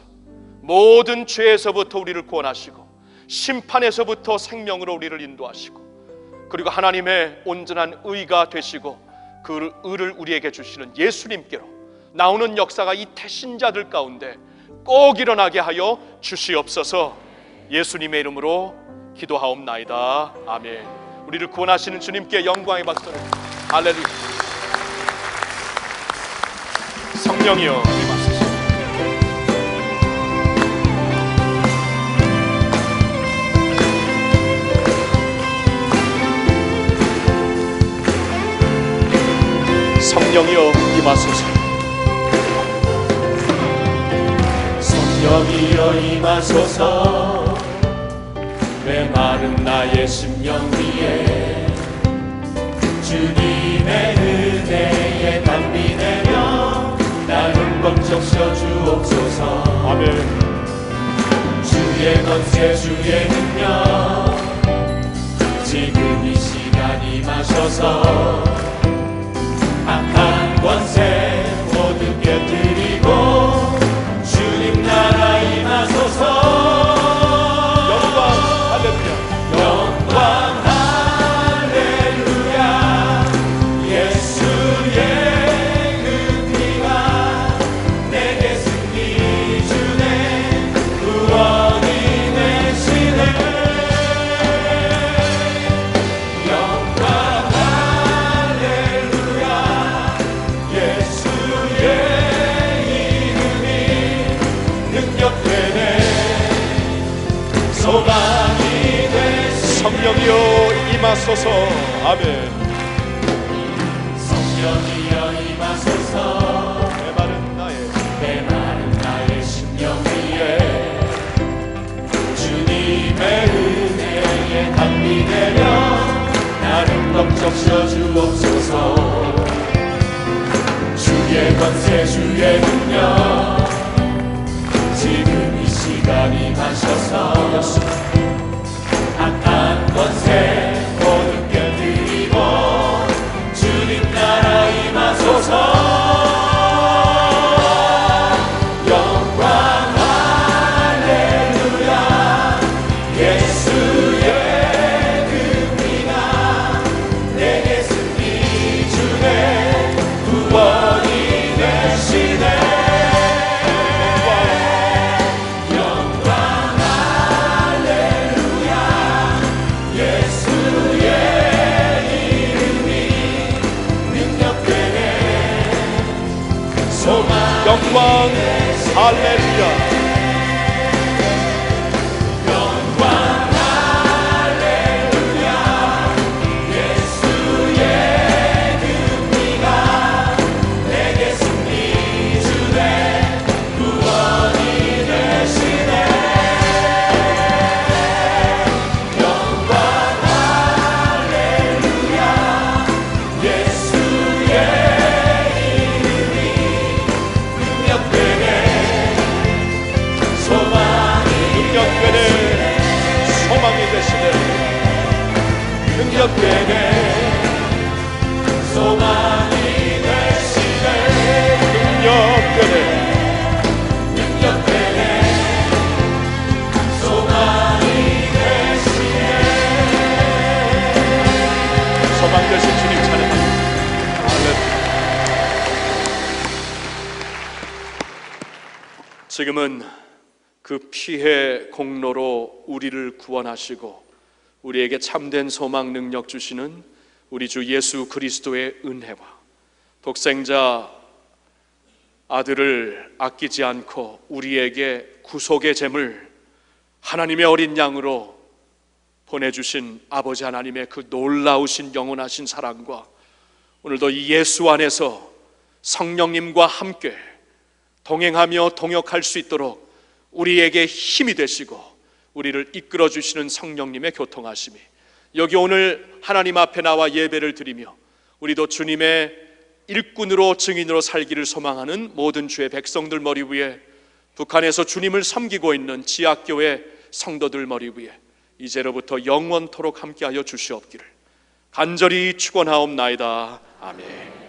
모든 죄에서부터 우리를 구원하시고 심판에서부터 생명으로 우리를 인도하시고 그리고 하나님의 온전한 의가 되시고 그 의를 우리에게 주시는 예수님께로 나오는 역사가 이 태신자들 가운데 꼭 일어나게 하여 주시옵소서. 예수님의 이름으로 기도하옵나이다. 아멘. 우리를 구원하시는 주님께 영광의 박수를. 할렐루야. 성령이여 임하소서. 성령이여 임하소서. 성령이여 임하소서. 메마른 나의 심령 위에 주님의 은혜에 담비 내려 나를 꽉 적셔 주옵소서. 아멘. 주의 권세 주의 능력 지금 이 시간 임하셔서 악한 권세 모두 깨뜨리고 주님 나라 임하소서. 영광 할렐루야. 예수의 그 피가 내게 승리 주네. 구원이 되시네. 영광 할렐루야. 예수의 이름이 능력되네. 소망이 성령이여 임하소서. 아멘. 성령이여 임하소서. 메마른 나의 메마른 나의 심령 위에 주님의 은혜에 담비 내려 나를 꽉 적셔 주옵소서. 주의 권세 주의 능력 지금 이 시간 임하셔서 악한 권세 모두 깨뜨리고 주님 나라 임하소서. 영광 할렐루야. 예수의 그 피가 내게 승리 주네. 구원이 되시네. 영광 할렐루야. 영광 할렐루야. 예수의 그 피가 내게 승리 주네. 구원이 되시네. 영광 할렐루야. 예수의 소망이 되시네. 능력되네. 소망이 되시네. 능력되네. 능력되네. 소망이 되시네. 소망 되신 주님 찬양합니다. 지금은 그 피의 공로로 우리를 구원하시고 우리에게 참된 소망 능력 주시는 우리 주 예수 그리스도의 은혜와 독생자 아들을 아끼지 않고 우리에게 구속의 젬을 하나님의 어린 양으로 보내주신 아버지 하나님의 그 놀라우신 영원하신 사랑과 오늘도 이 예수 안에서 성령님과 함께 동행하며 동역할 수 있도록 우리에게 힘이 되시고 우리를 이끌어 주시는 성령님의 교통하심이 여기 오늘 하나님 앞에 나와 예배를 드리며 우리도 주님의 일꾼으로 증인으로 살기를 소망하는 모든 주의 백성들 머리 위에 북한에서 주님을 섬기고 있는 지학교회 성도들 머리 위에 이제로부터 영원토록 함께하여 주시옵기를 간절히 축원하옵나이다. 아멘.